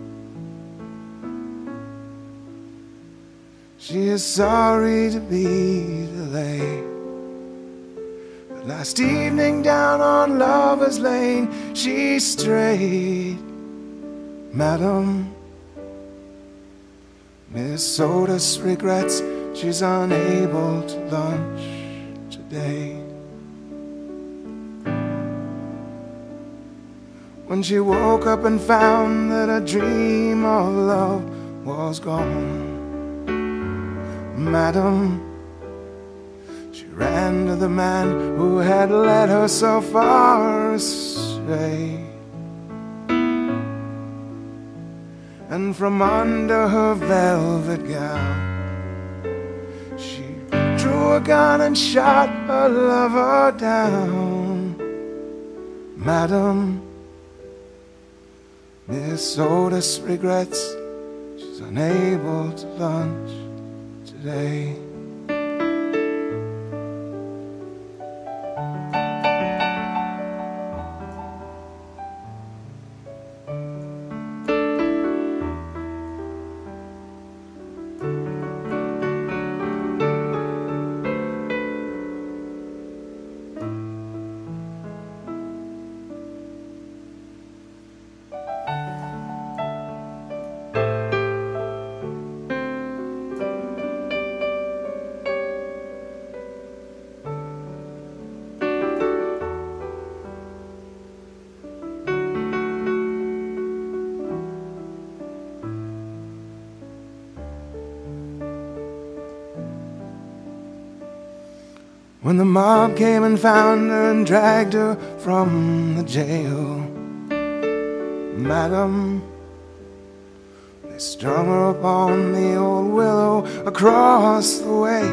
She is sorry to be delayed. But last evening down on Lover's Lane she strayed. Madam, Miss Soda's regrets she's unable to lunch today. When she woke up and found that her dream of love was gone, Madam, she hand of the man who had led her so far astray. And from under her velvet gown, she drew a gun and shot her lover down. Madam, Miss Otis regrets she's unable to lunch today. When the mob came and found her and dragged her from the jail, madam, they strung her upon the old willow across the way.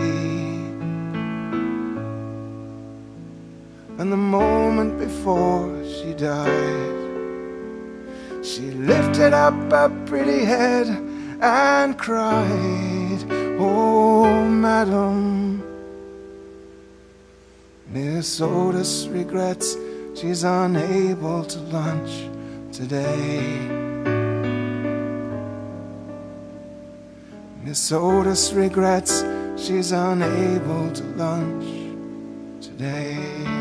And the moment before she died, she lifted up her pretty head and cried, oh, madam, Miss Otis regrets she's unable to lunch today. Miss Otis regrets she's unable to lunch today.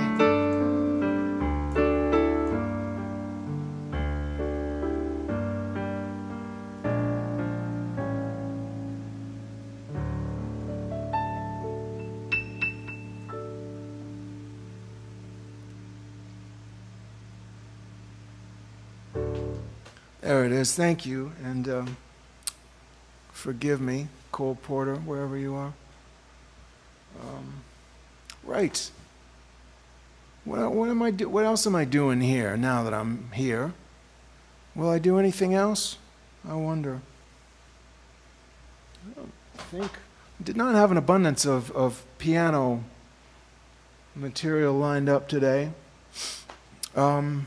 There it is. Thank you, and um, forgive me, Cole Porter, wherever you are. Um, right. What, what am I do? What else am I doing here now that I'm here? Will I do anything else? I wonder. I don't think. I did not have an abundance of, of piano material lined up today. Um,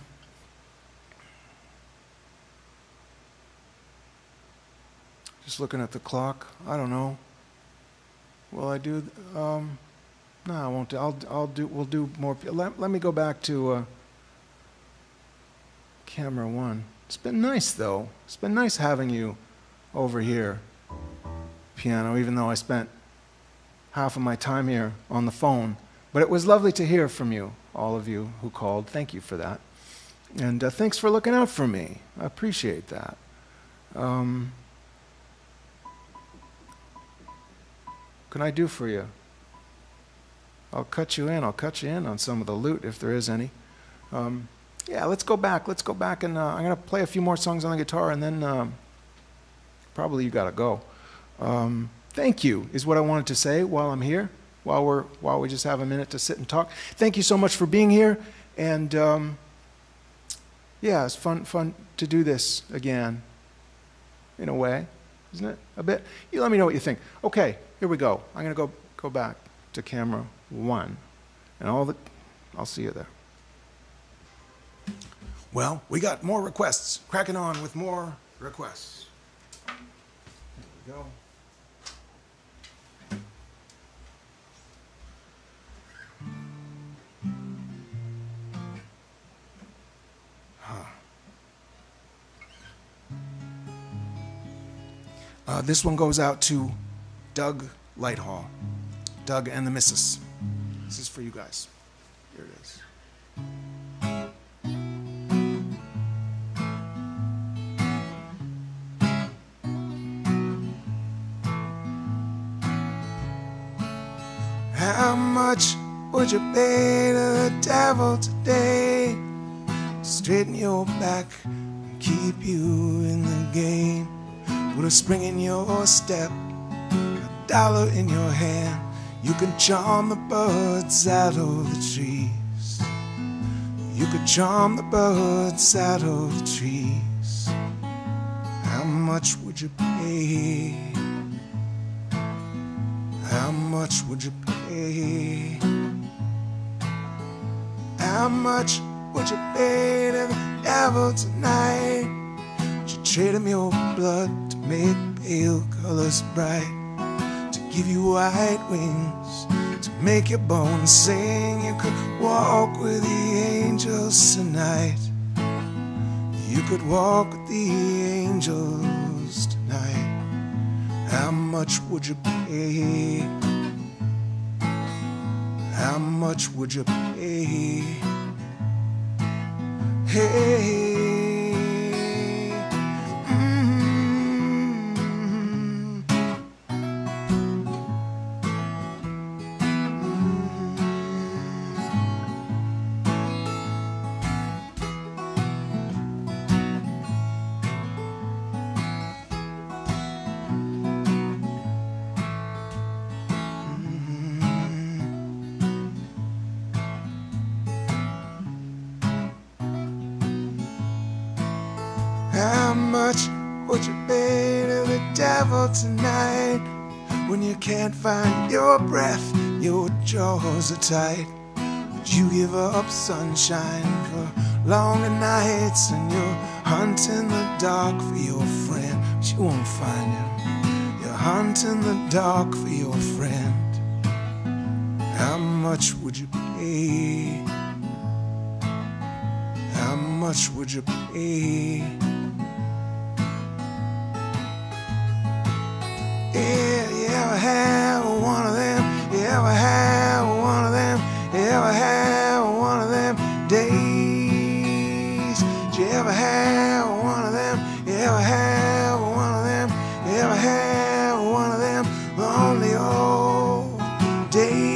Just looking at the clock. I don't know. Will I do? Um, no, I won't. I'll. I'll do. We'll do more. Let, let me go back to uh, camera one. It's been nice though. It's been nice having you over here, piano. Even though I spent half of my time here on the phone, but it was lovely to hear from you, all of you who called. Thank you for that, and uh, thanks for looking out for me. I appreciate that. Um, What can I do for you? I'll cut you in. I'll cut you in on some of the loot if there is any. Um, yeah, let's go back. Let's go back and uh, I'm going to play a few more songs on the guitar and then um, probably you got to go. Um, thank you is what I wanted to say while I'm here, while, we're, while we just have a minute to sit and talk. Thank you so much for being here. And um, yeah, it's fun, fun to do this again in a way, isn't it? A bit. You let me know what you think. Okay. Here we go. I'm going to go go back to camera one, and all the. I'll see you there. Well, we got more requests. Cracking on with more requests. There we go. Huh. Uh, this one goes out to Doug Lighthall. Doug and the Missus. This is for you guys. Here it is. How much would you pay to the devil today to straighten your back and keep you in the game? Put a spring in your step, dollar in your hand, You can charm the birds out of the trees. You could charm the birds out of the trees. How much would you pay? How much would you pay? How much would you pay to the devil tonight? Would you trade him your blood to make pale colors bright? To give you white wings, to make your bones sing? You could walk with the angels tonight. You could walk with the angels tonight. How much would you pay? How much would you pay? Hey, mm-hmm. How much would you pay to the devil tonight? When you can't find your breath, your jaws are tight. Would you give up sunshine for longer nights? And you're hunting the dark for your friend, but you won't find him. You're hunting the dark for your friend. How much would you pay? How much would you pay? Yeah, you ever have one of them? You ever have one of them? You ever have one of them days? Did you ever have one of them? You ever have one of them? You ever have one of them lonely old days?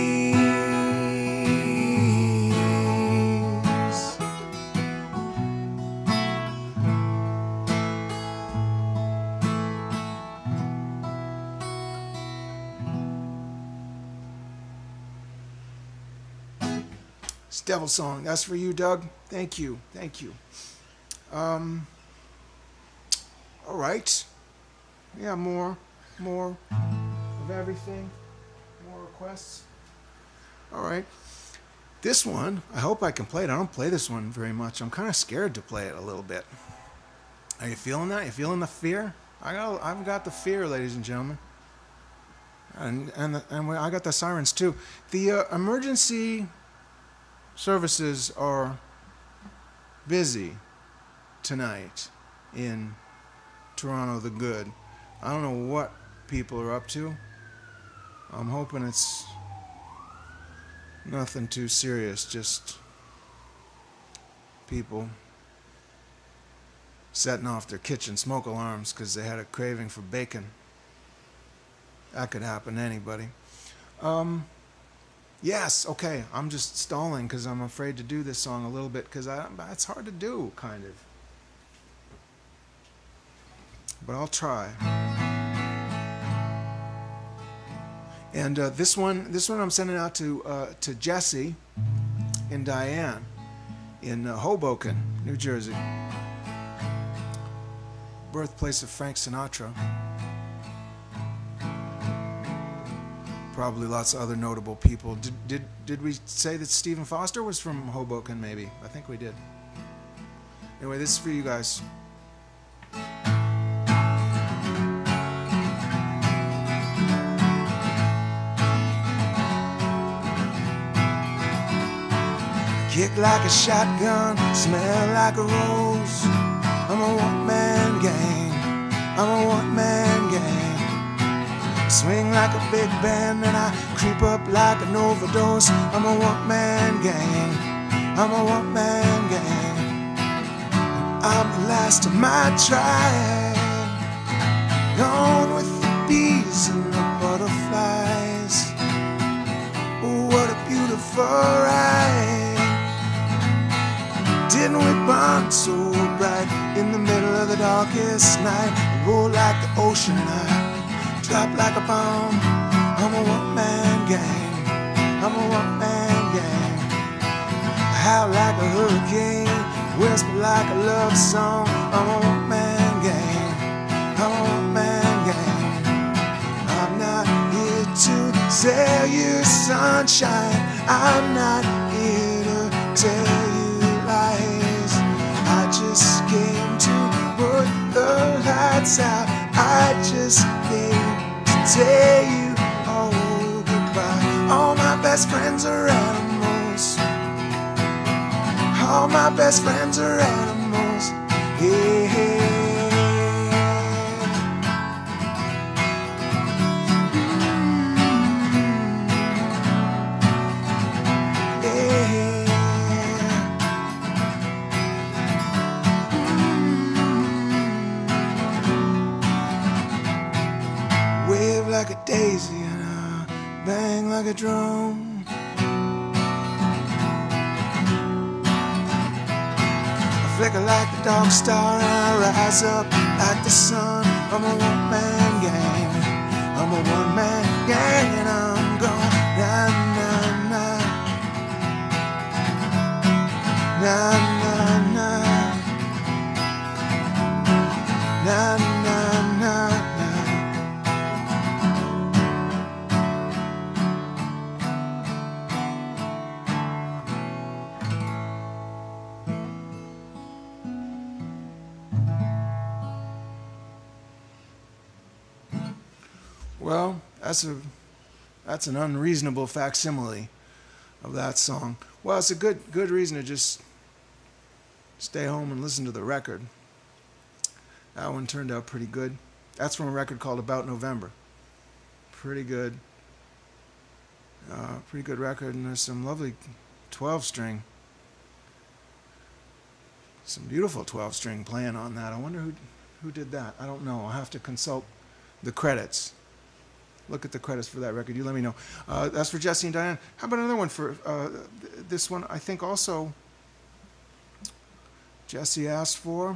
It's Devil Song. That's for you, Doug. Thank you. Thank you. Um, all right. Yeah, more, more of everything. More requests. All right. This one, I hope I can play it. I don't play this one very much. I'm kind of scared to play it a little bit. Are you feeling that? You feeling the fear? I got, I've got the fear, ladies and gentlemen. And and the, and I got the sirens too. The uh, emergency services are busy tonight in Toronto the Good. I don't know what people are up to. I'm hoping it's nothing too serious, just people setting off their kitchen smoke alarms because they had a craving for bacon. That could happen to anybody. Um, yes, okay, I'm just stalling because I'm afraid to do this song a little bit because it's hard to do, kind of. But I'll try. And uh, this one, this one I'm sending out to uh, to Jesse and Diane in uh, Hoboken, New Jersey, birthplace of Frank Sinatra. Probably lots of other notable people. Did did did we say that Stephen Foster was from Hoboken? Maybe. I think we did. Anyway, this is for you guys. Kick like a shotgun, smell like a rose. I'm a one-man gang. I'm a one-man gang. Swing like a big band and I creep up like an overdose. I'm a one-man gang. I'm a one-man gang. I'm the last of my tribe. Gone with the bees and the butterflies. Oh, what a beautiful ride. Didn't we burn so bright in the middle of the darkest night? Roll like the ocean, I drop like a bomb. I'm a one-man gang. I'm a one-man gang. Howl like a hurricane, whisper like a love song. I'm a one-man gang. I'm a one-man gang. I'm not here to sell you sunshine. I'm not here to tell you lies. I just came to put the lights out. I just came to tell you oh goodbye. All my best friends are animals. All my best friends are animals. Yeah, yeah. Wave like a daisy and a bang like a drum. Flicker like a dog star and I rise up like the sun. I'm a one-man gang. I'm a one-man gang and I'm gone. Na na na. Na na na. Na na na. Well, that's a that's an unreasonable facsimile of that song. Well, it's a good good reason to just stay home and listen to the record. That one turned out pretty good. That's from a record called About November. Pretty good. Uh, pretty good record, and there's some lovely twelve string. Some beautiful twelve string playing on that. I wonder who who did that. I don't know. I'll have to consult the credits. Look at the credits for that record. You let me know. Uh, that's for Jesse and Diane. How about another one for uh, th this one? I think also Jesse asked for.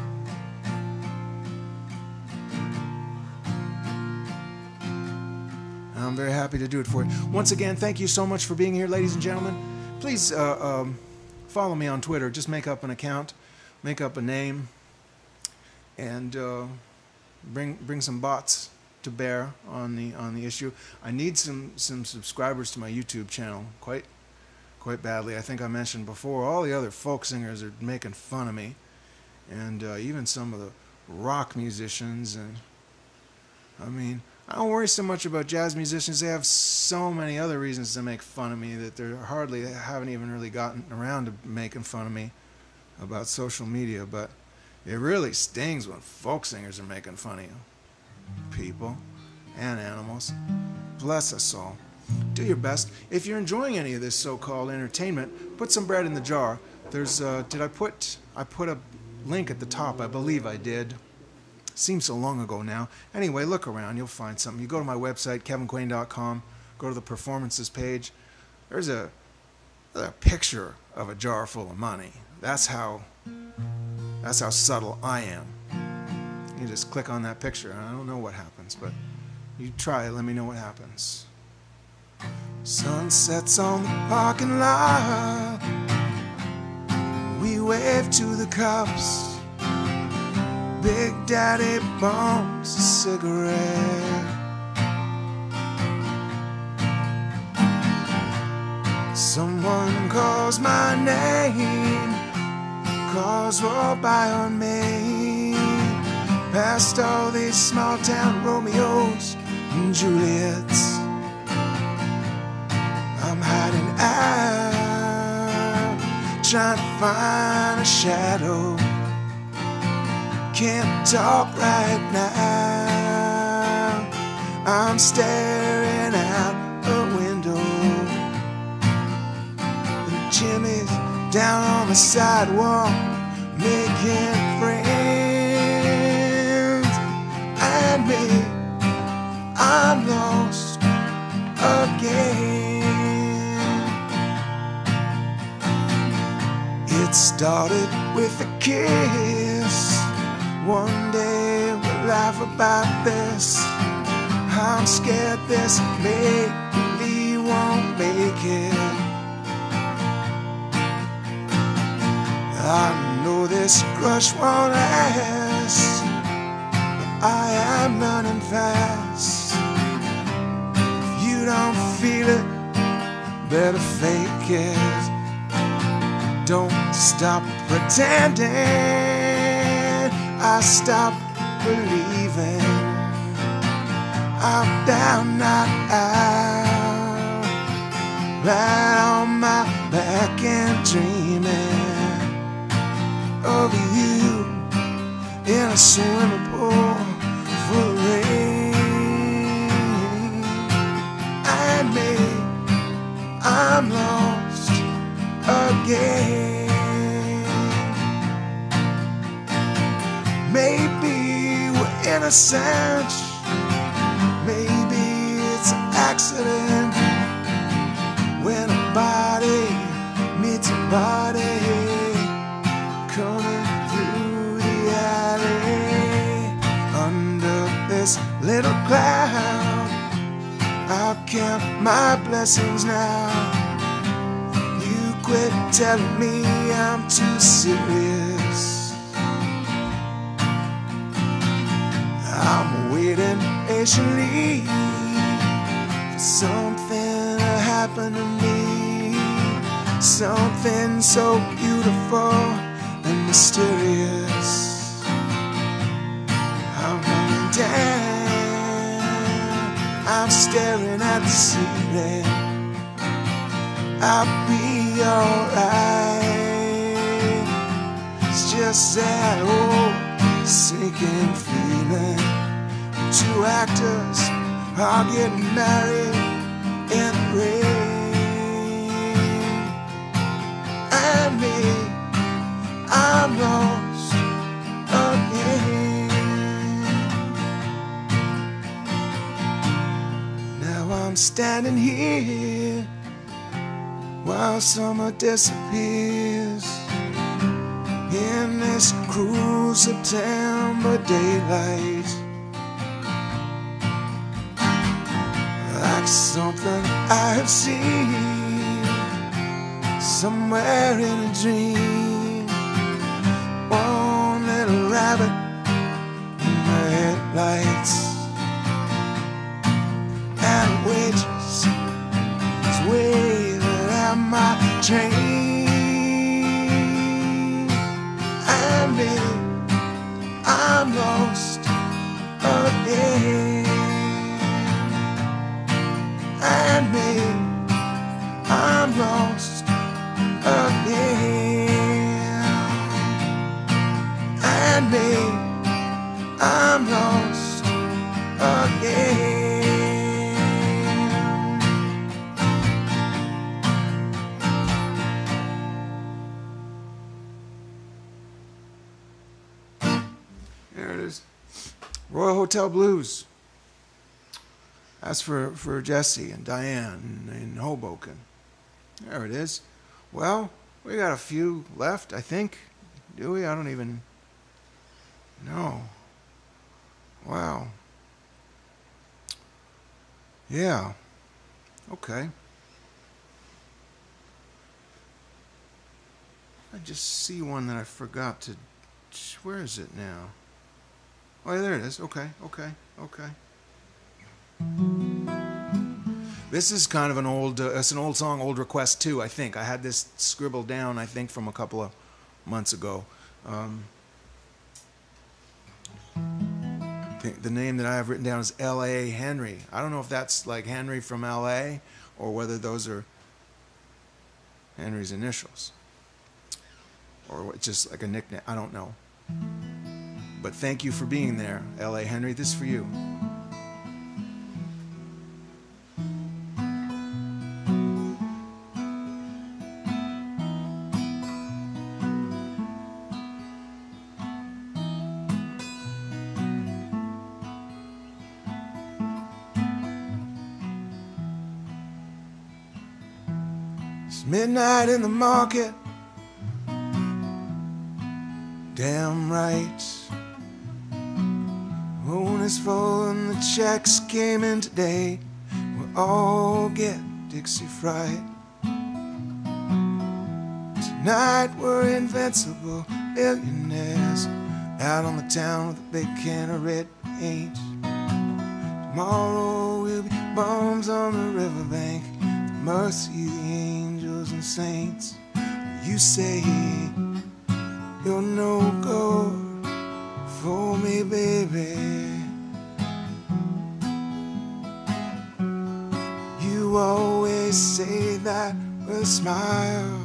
I'm very happy to do it for you. Once again, thank you so much for being here, ladies and gentlemen. Please uh, um, follow me on Twitter. Just make up an account, make up a name, and uh, bring bring some bots to bear on the on the issue. I need some some subscribers to my YouTube channel quite quite badly. I think I mentioned before, all the other folk singers are making fun of me, and uh, even some of the rock musicians. And I mean, I don't worry so much about jazz musicians. They have so many other reasons to make fun of me that they hardly haven't even really gotten around to making fun of me about social media. But it really stings when folk singers are making fun of you. People and animals. Bless us all. Do your best. If you're enjoying any of this so-called entertainment, put some bread in the jar. There's uh, did I put I put a link at the top? I believe I did. Seems so long ago now. Anyway, look around. You'll find something. You go to my website, kevin quain dot com. Go to the performances page. There's a, a picture of a jar full of money. That's how that's how subtle I am. You just click on that picture, and I don't know what happens, but you try it, let me know what happens. Sunsets on the parking lot. We wave to the cops. Big Daddy bumps a cigarette. Someone calls my name, Causeway by on me. Past all these small town Romeos and Juliets, I'm hiding out, trying to find a shadow. Can't talk right now. I'm staring out a window. And Jimmy's down on the sidewalk making friends. And me, I'm lost again. It started with a kiss. One day we'll laugh about this. I'm scared this may be one won't make it. I know this crush won't last, but I am running fast. If you don't feel it, better fake it. Don't stop pretending. I stop believing. I'm down, not out, right on my back and dreaming of you in a swimming pool full of rain. And me, I'm lost again. Maybe we're innocent, maybe it's an accident when a body meets a body coming through the alley. Under this little cloud, I'll count my blessings now. You quit telling me I'm too serious. I'm waiting patiently for something to happen to me, something so beautiful and mysterious. I'm running down, I'm staring at the ceiling. I'll be alright. It's just that old sinking feeling. Two actors are getting married in the rain. And me, I'm lost again. Now I'm standing here while summer disappears in this cruel September daylight. Like something I have seen somewhere in a dream. One little rabbit in the headlights, and a waitress is waving at my train. And me, I'm lost again. And me, I'm lost again. And me, I'm lost again. There it is. Royal Hotel Blues. That's for, for Jesse and Diane in Hoboken. There it is. Well, we got a few left, I think. Do we? I don't even know. Wow. Yeah. Okay. I just see one that I forgot to... Where is it now? Oh, yeah, there it is. Okay, okay, okay. This is kind of an old, uh, it's an old song, old request too, I think. I had this scribbled down, I think, from a couple of months ago. Um, I think the name that I have written down is L A Henry. I don't know if that's like Henry from L A or whether those are Henry's initials. Or it's just like a nickname, I don't know. But thank you for being there, L A Henry. This is for you. It's midnight in the market. Damn right. Moon is full and the checks came in today. We'll all get Dixie Fright. Tonight we're invincible millionaires out on the town with a big can of red paint. Tomorrow we'll be bums on the riverbank, the mercy of the angels and saints. You say you're no good for me, baby. You always say that with a smile.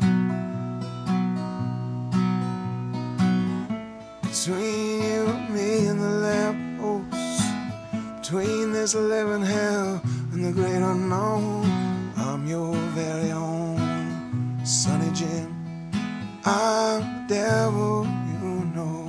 Between you and me and the lampposts, between this living hell and the great unknown, I'm your very own Sonny Jim. I'm the devil, you know.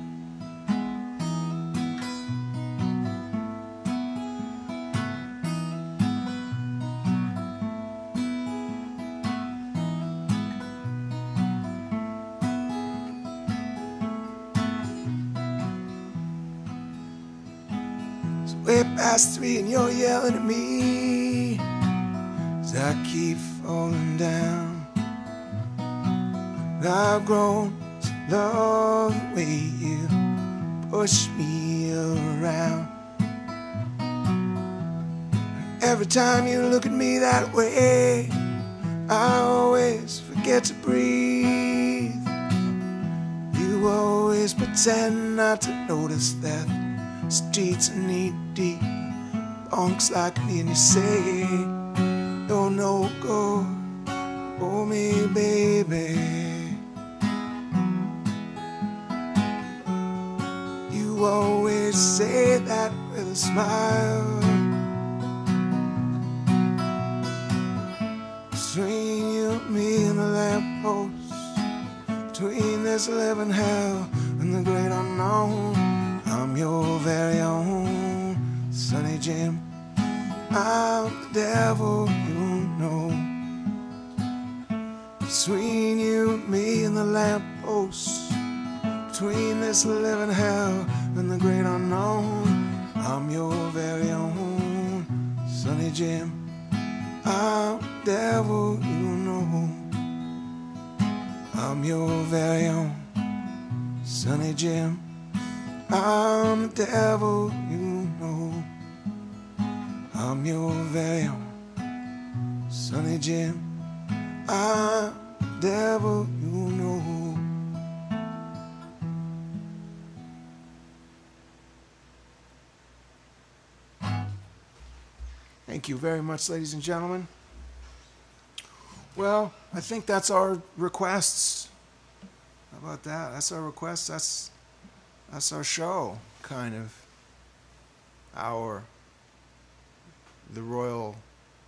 Way past three and you're yelling at me as I keep falling down. I've grown to love the way you push me around. Every time you look at me that way, I always forget to breathe. You always pretend not to notice that streets are knee deep, punks like me, and you say you're no good for me, baby. You always say that with a smile. Between you and me and the lampposts, between this living hell and the great unknown, I'm your very own Sonny Jim. I'm the devil, you know. Between you and me and the lampposts, between this living hell and the great unknown, I'm your very own Sonny Jim. I'm the devil, you know. I'm your very own Sonny Jim. I'm the devil, you know. I'm your very own Sonny Jim. I'm the devil, you know. Thank you very much, ladies and gentlemen. Well, I think that's our requests. How about that? That's our requests. That's that's our show, kind of. Our the royal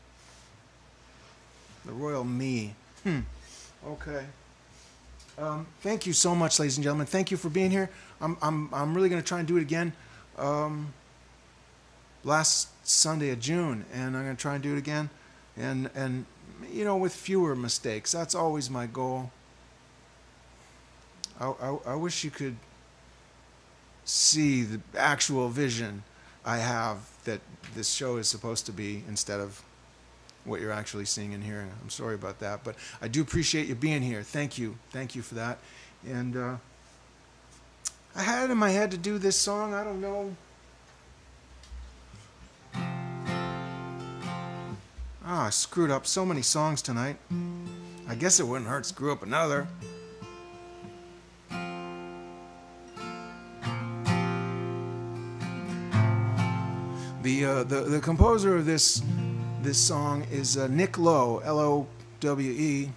the royal me. Hmm. Okay. Um, thank you so much, ladies and gentlemen. Thank you for being here. I'm I'm I'm really going to try and do it again. Um, last Sunday of June, and I'm going to try and do it again, and and you know, with fewer mistakes. That's always my goal. I, I, I wish you could see the actual vision I have that this show is supposed to be instead of what you're actually seeing and hearing. I'm sorry about that, but I do appreciate you being here. Thank you. Thank you for that. And uh, I had it in my head to do this song. I don't know. Ah, I screwed up so many songs tonight. I guess it wouldn't hurt to screw up another. The, uh, the the composer of this this song is uh, Nick Lowe, L O W E.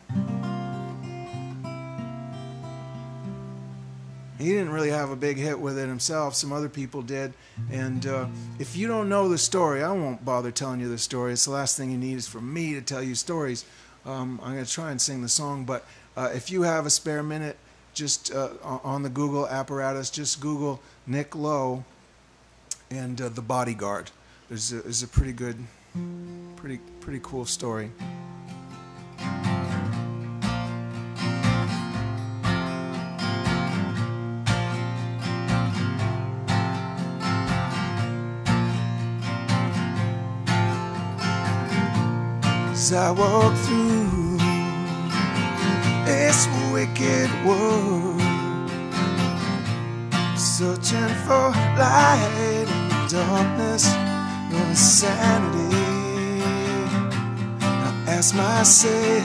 He didn't really have a big hit with it himself. Some other people did. And uh, if you don't know the story, I won't bother telling you the story. It's the last thing you need is for me to tell you stories. Um, I'm going to try and sing the song, but uh, if you have a spare minute, just uh, on the Google apparatus, just Google Nick Lowe and uh, The Bodyguard. There's a, there's a pretty good, pretty pretty cool story. as I walk through this wicked world, searching for light in the darkness, your sanity. I ask myself,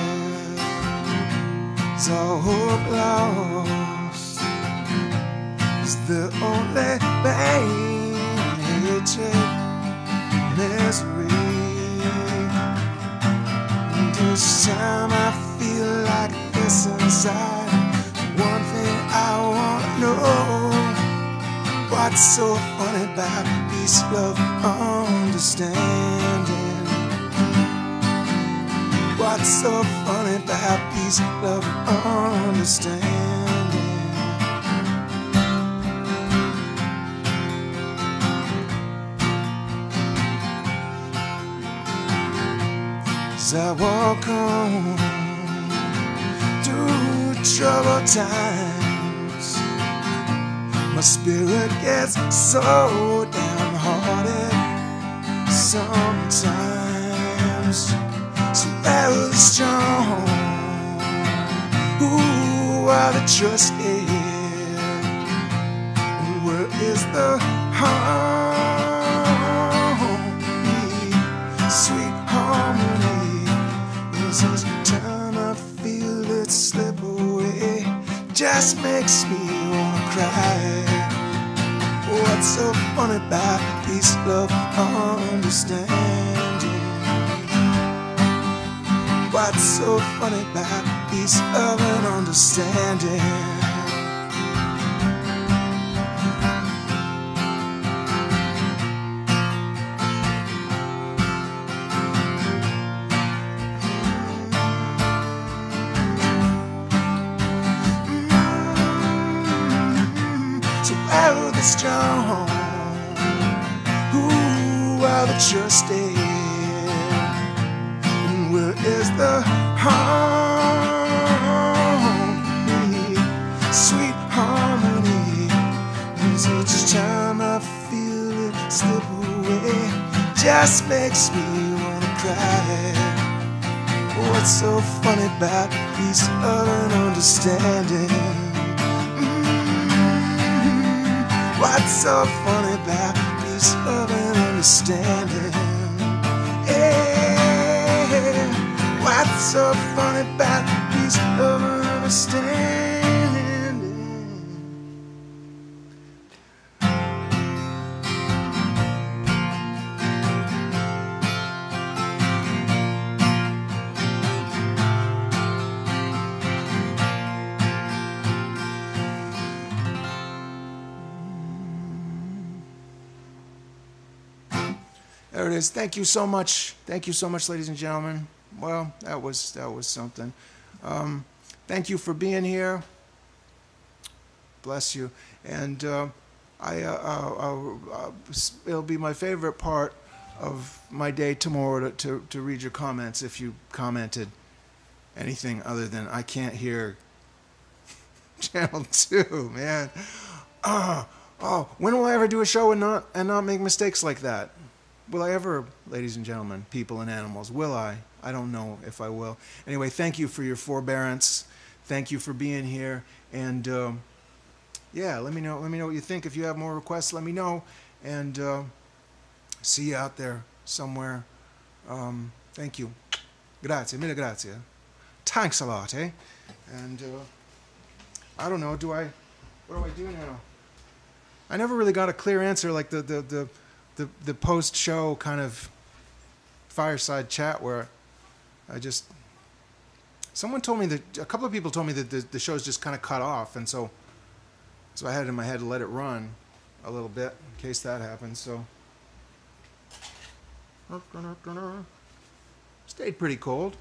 is all hope lost? Is the only pain, hatred, misery? And this time I feel like this inside. One thing I wanna know, what's so funny about peace, love, understanding? What's so funny about peace, love, understanding? As I walk on through troubled times, my spirit gets so downhearted sometimes. So ever strong, who are the trusted? And where is the harmony, sweet harmony? There's this time I feel it slip away, just makes me wanna cry. What's so funny about peace, love, understanding? What's so funny about peace, love, and understanding? So where are the strong? Who are the trusted? Where is the harmony, sweet harmony? There's each time I feel it slip away, just makes me wanna cry. What's so funny about peace, love, and understanding? Mm-hmm. What's so funny about peace, love, and understanding? What's so funny about peace, love, and understanding? There it is. Thank you so much. Thank you so much, ladies and gentlemen. Well, that was that was something. Um, thank you for being here. Bless you. And uh, I, uh, I'll, I'll, it'll be my favorite part of my day tomorrow to, to, to read your comments if you commented anything other than I can't hear channel two, man. Oh, oh, when will I ever do a show and not and not make mistakes like that? Will I ever, ladies and gentlemen, people and animals, will I? I don't know if I will. Anyway, thank you for your forbearance. Thank you for being here. And um, yeah, let me know. Let me know what you think. If you have more requests, let me know. And uh, see you out there somewhere. Um, thank you. Grazie, mille grazie. Thanks a lot, eh? And uh, I don't know. Do I? What do I do now? I never really got a clear answer, like the the the the, the post-show kind of fireside chat where I just, someone told me that, a couple of people told me that the, the show's just kind of cut off, and so so I had it in my head to let it run a little bit in case that happens. So stayed pretty cold.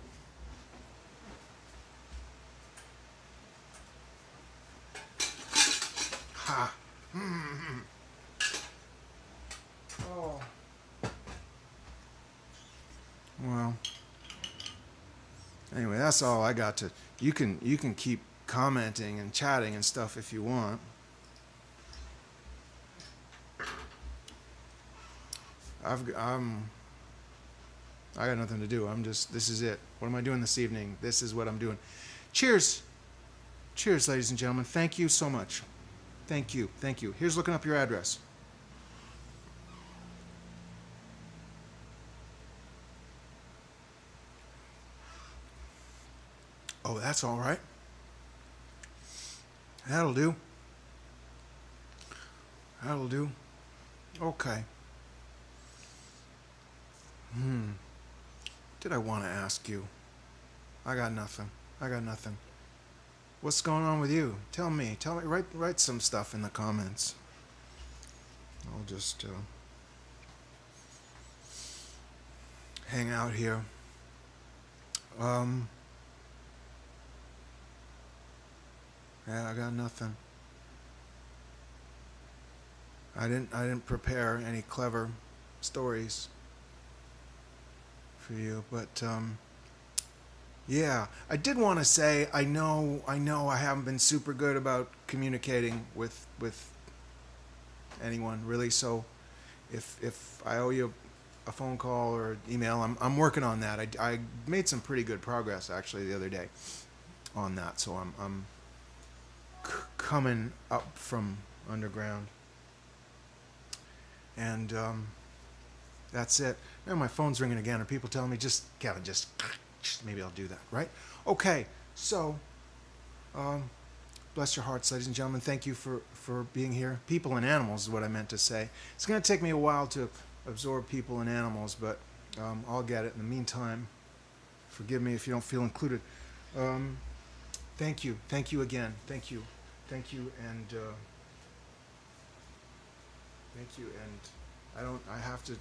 Ha. Mm-hmm. Oh. Well. Anyway, that's all I got to. You can you can keep commenting and chatting and stuff if you want. I've I'm I got nothing to do. I'm just, this is it. What am I doing this evening? This is what I'm doing. Cheers. Cheers, ladies and gentlemen. Thank you so much. Thank you. Thank you. Here's looking up your address. Oh, that's all right. That'll do. That'll do. Okay. Hmm. Did I want to ask you? I got nothing. I got nothing. What's going on with you? Tell me. Tell me. Write write some stuff in the comments. I'll just uh, hang out here. Um. Yeah, I got nothing. I didn't. I didn't prepare any clever stories for you, but um, yeah, I did want to say I know. I know I haven't been super good about communicating with with anyone really. So, if if I owe you a phone call or email, I'm I'm working on that. I, I made some pretty good progress actually the other day on that. So I'm I'm c coming up from underground. And um, that's it. Now my phone's ringing again. Are people telling me, just, Kevin, just, maybe I'll do that, right? Okay, so, um, bless your hearts, ladies and gentlemen. Thank you for, for being here. People and animals is what I meant to say. It's going to take me a while to absorb people and animals, but um, I'll get it. In the meantime, forgive me if you don't feel included. Um, thank you. Thank you again. Thank you. Thank you, and... Uh, Thank you, and I don't, I have to,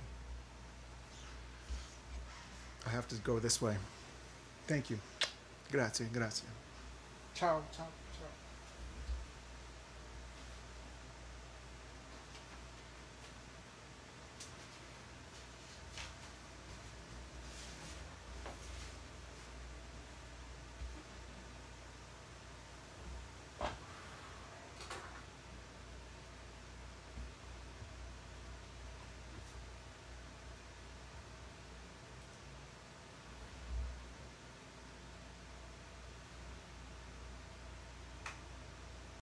I have to go this way. Thank you. Grazie, grazie. Ciao, ciao.